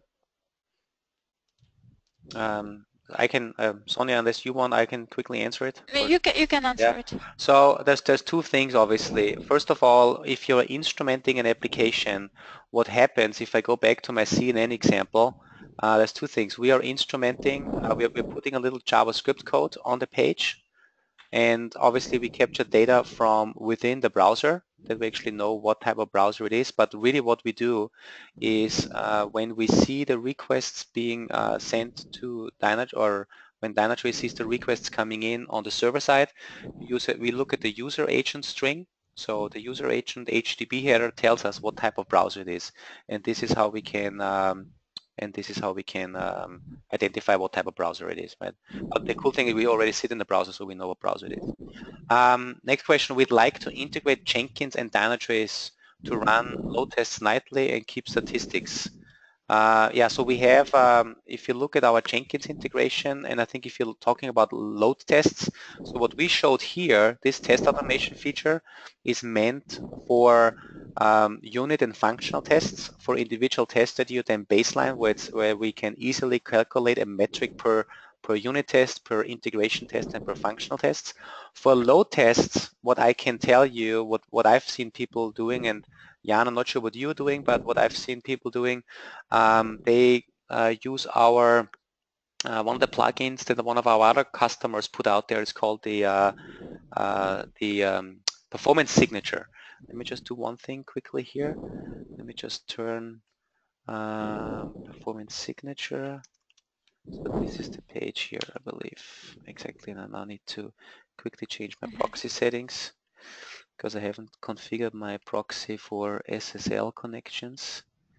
Um, I can, uh, Sonia, unless you want, I can quickly answer it. You can, you can answer yeah. it. So there's, there's two things, obviously. First of all, if you're instrumenting an application, what happens, if I go back to my C N N example, uh, there's two things. We are instrumenting, uh, we're, we're putting a little JavaScript code on the page, and obviously we capture data from within the browser that we actually know what type of browser it is. But really what we do is uh, when we see the requests being uh, sent to Dynatrace, or when Dynatrace sees the requests coming in on the server side, use it, we look at the user agent string. So the user agent H T T P header tells us what type of browser it is, and this is how we can um, and this is how we can um, identify what type of browser it is, right? But the cool thing is we already sit in the browser, so we know what browser it is. Um, next question, we'd like to integrate Jenkins and Dynatrace to run load tests nightly and keep statistics. Uh, yeah, so we have, um, if you look at our Jenkins integration, and I think if you're talking about load tests, so what we showed here, this test automation feature is meant for um, unit and functional tests. For individual tests that you then baseline, where, it's, where we can easily calculate a metric per per unit test, per integration test, and per functional tests. For load tests, what I can tell you, what, what I've seen people doing, and Jan, I'm not sure what you're doing, but what I've seen people doing, um, they uh, use our, uh, one of the plugins that one of our other customers put out there is called the, uh, uh, the um, performance signature. Let me just do one thing quickly here. Let me just turn uh, performance signature. So this is the page here, I believe. Exactly, and I now need to quickly change my proxy settings because I haven't configured my proxy for S S L connections.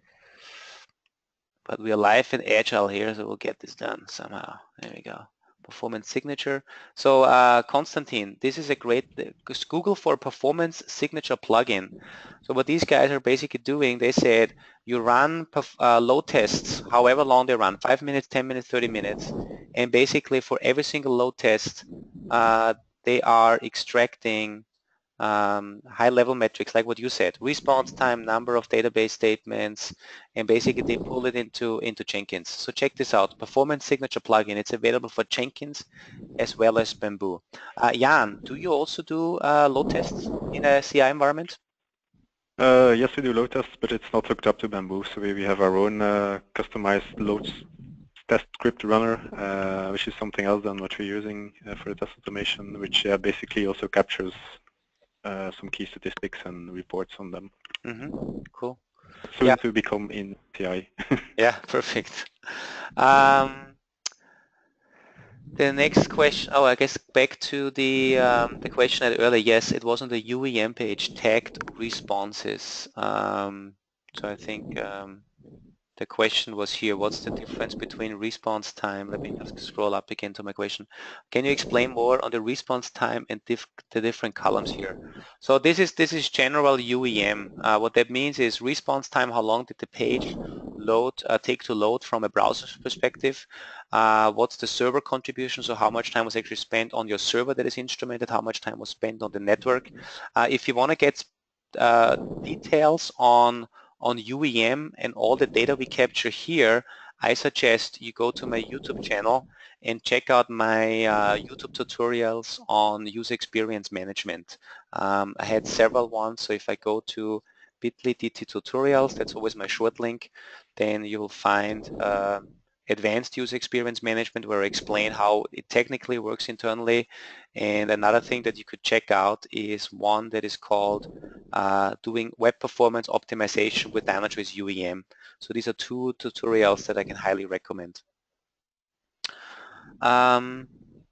But we are live and agile here, so we'll get this done somehow. There we go. Performance signature. So uh, Konstantin, this is a great, Google for performance signature plugin. So what these guys are basically doing, they said you run uh, load tests, however long they run, five minutes, ten minutes, thirty minutes, and basically for every single load test, uh, they are extracting um, high-level metrics like what you said, response time, number of database statements, and basically they pull it into, into Jenkins. So check this out, Performance Signature plugin. It's available for Jenkins as well as Bamboo. Uh, Jan, do you also do uh, load tests in a C I environment? Uh, yes, we do load tests, but it's not hooked up to Bamboo. So we, we have our own uh, customized loads test script runner, uh, which is something else than what we're using uh, for the test automation, which uh, basically also captures uh, some key statistics and reports on them. Mm-hmm. Cool. Soon Yeah. to become in C I. Yeah, perfect. Um, the next question, oh, I guess back to the um, the question I had earlier. Yes, it was on the U E M page, tagged responses. Um, so I think um, the question was here, what's the difference between response time? Let me just scroll up again to my question. Can you explain more on the response time and diff the different columns here? So this is this is general U E M. Uh, what that means is response time, how long did the page load uh, take to load from a browser's perspective? Uh, what's the server contribution? So how much time was actually spent on your server that is instrumented? How much time was spent on the network? Uh, if you want to get uh, details on on U E M and all the data we capture here, I suggest you go to my YouTube channel and check out my uh, YouTube tutorials on user experience management. Um, I had several ones, so if I go to bit.ly D T tutorials, that's always my short link, then you will find uh, advanced user experience management where I explain how it technically works internally. And another thing that you could check out is one that is called uh, doing web performance optimization with Dynatrace U E M. So these are two tutorials that I can highly recommend. Um,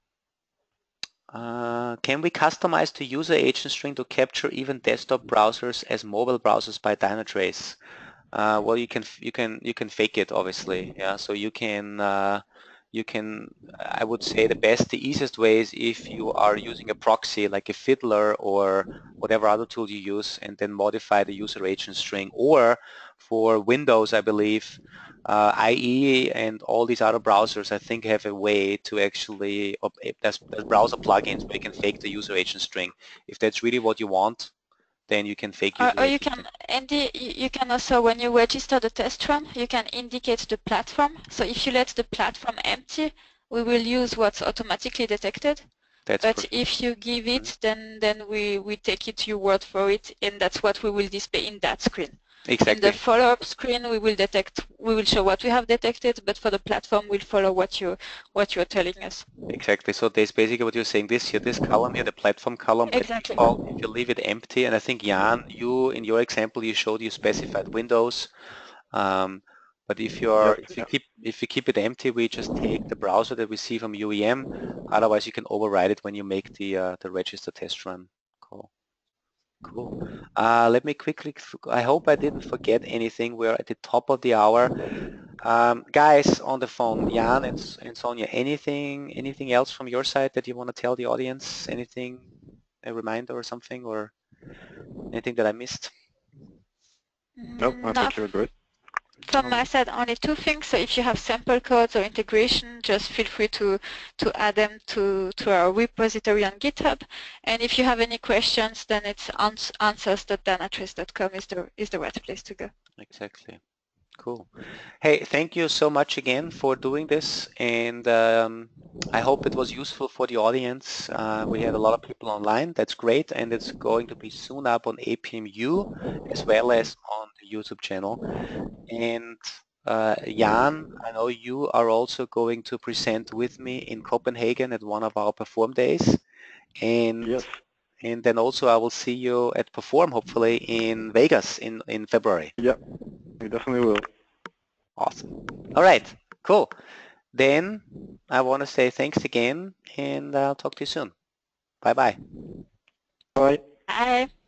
uh, can we customize the user agent string to capture even desktop browsers as mobile browsers by Dynatrace? Uh, well, you can you can you can fake it, obviously. Yeah, so you can uh, you can, I would say the best, the easiest way is if you are using a proxy like a Fiddler or whatever other tool you use, and then modify the user agent string. Or for Windows, I believe uh, I E and all these other browsers, I think, have a way to actually, there's, there's browser plugins where you can fake the user agent string. If that's really what you want, then you can fake Or, user or you agent can, string. Andy, you can also, when you register the test run, you can indicate the platform. So if you let the platform empty, we will use what's automatically detected. That's But perfect. if you give it, Mm-hmm. then then we, we take it your word for it, and that's what we will display in that screen. Exactly. In the follow-up screen, we will detect, we will show what we have detected, but for the platform, we'll follow what you what you're telling us. Exactly. So there's basically what you're saying. This here, this column here, the platform column, by Exactly. default, if you leave it empty, and I think Jan, you in your example, you showed you specified Windows. Um, but if you're Yep, if you yeah. keep if you keep it empty, we just take the browser that we see from U E M. Otherwise, you can override it when you make the uh, the register test run. Cool. Cool. Uh, let me quickly. I hope I didn't forget anything. We're at the top of the hour. Um, guys on the phone, Jan and, and Sonia, anything anything else from your side that you want to tell the audience? Anything, a reminder or something, or anything that I missed? Nope, I No, think you're good. from All my right. side, only two things. So if you have sample codes or integration, just feel free to, to add them to, to our repository on GitHub. And if you have any questions, then it's ans answers dot dynatrace dot com is the, is the right place to go. Exactly. Cool. Hey, thank you so much again for doing this, and um, I hope it was useful for the audience. Uh, we had a lot of people online. That's great, and it's going to be soon up on A P M U as well as on the YouTube channel. And uh, Jan, I know you are also going to present with me in Copenhagen at one of our Perform days, and Yes. and then also I will see you at Perform hopefully in Vegas in in February. Yeah, we definitely will. Awesome. All right, cool. Then I want to say thanks again, and I'll talk to you soon. Bye-bye. Bye. Bye.